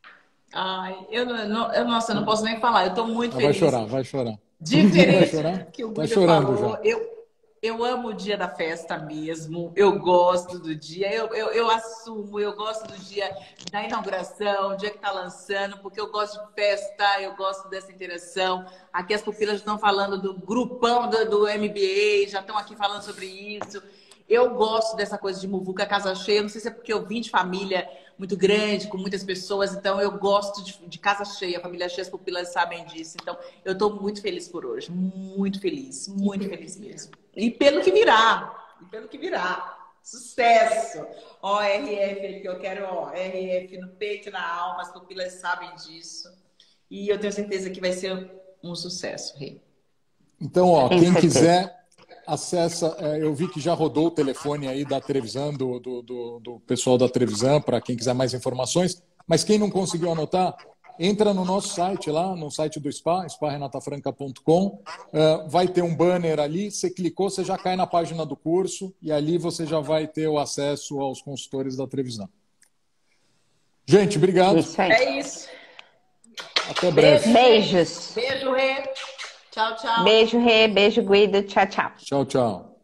Ai, eu não, eu, nossa, eu não posso nem falar. Eu estou muito vai feliz. Vai chorar, vai chorar. Diferente vai chorar? que o Guido tá chorando falou. Já. Eu, eu amo o dia da festa mesmo. Eu gosto do dia. Eu, eu, eu assumo. Eu gosto do dia da inauguração, o dia que está lançando, porque eu gosto de festa, eu gosto dessa interação. Aqui as pupilas estão falando do grupão do, do M B A, já estão aqui falando sobre isso. Eu gosto dessa coisa de muvuca, casa cheia. Não sei se é porque eu vim de família muito grande, com muitas pessoas. Então, eu gosto de, de casa cheia. Família cheia, as pupilas sabem disso. Então, eu estou muito feliz por hoje. Muito feliz. Muito feliz mesmo. E pelo que virá. E pelo que virá. Sucesso! Ó, R F, que eu quero, ó, R F no peito e na alma. As pupilas sabem disso. E eu tenho certeza que vai ser um sucesso, Rê. Então, ó, quem quiser, acessa. Eu vi que já rodou o telefone aí da Trevisan, do, do, do, do pessoal da Trevisan, para quem quiser mais informações. Mas quem não conseguiu anotar, entra no nosso site lá, no site do Spa, spa renata franca ponto com. Uh, vai ter um banner ali, você clicou, você já cai na página do curso e ali você já vai ter o acesso aos consultores da Trevisan. Gente, obrigado. Isso aí. É isso. Até breve. Beijos. Beijo, Rê. Tchau, tchau. Beijo, Rê. Beijo, Guido. Tchau, tchau. Tchau, tchau.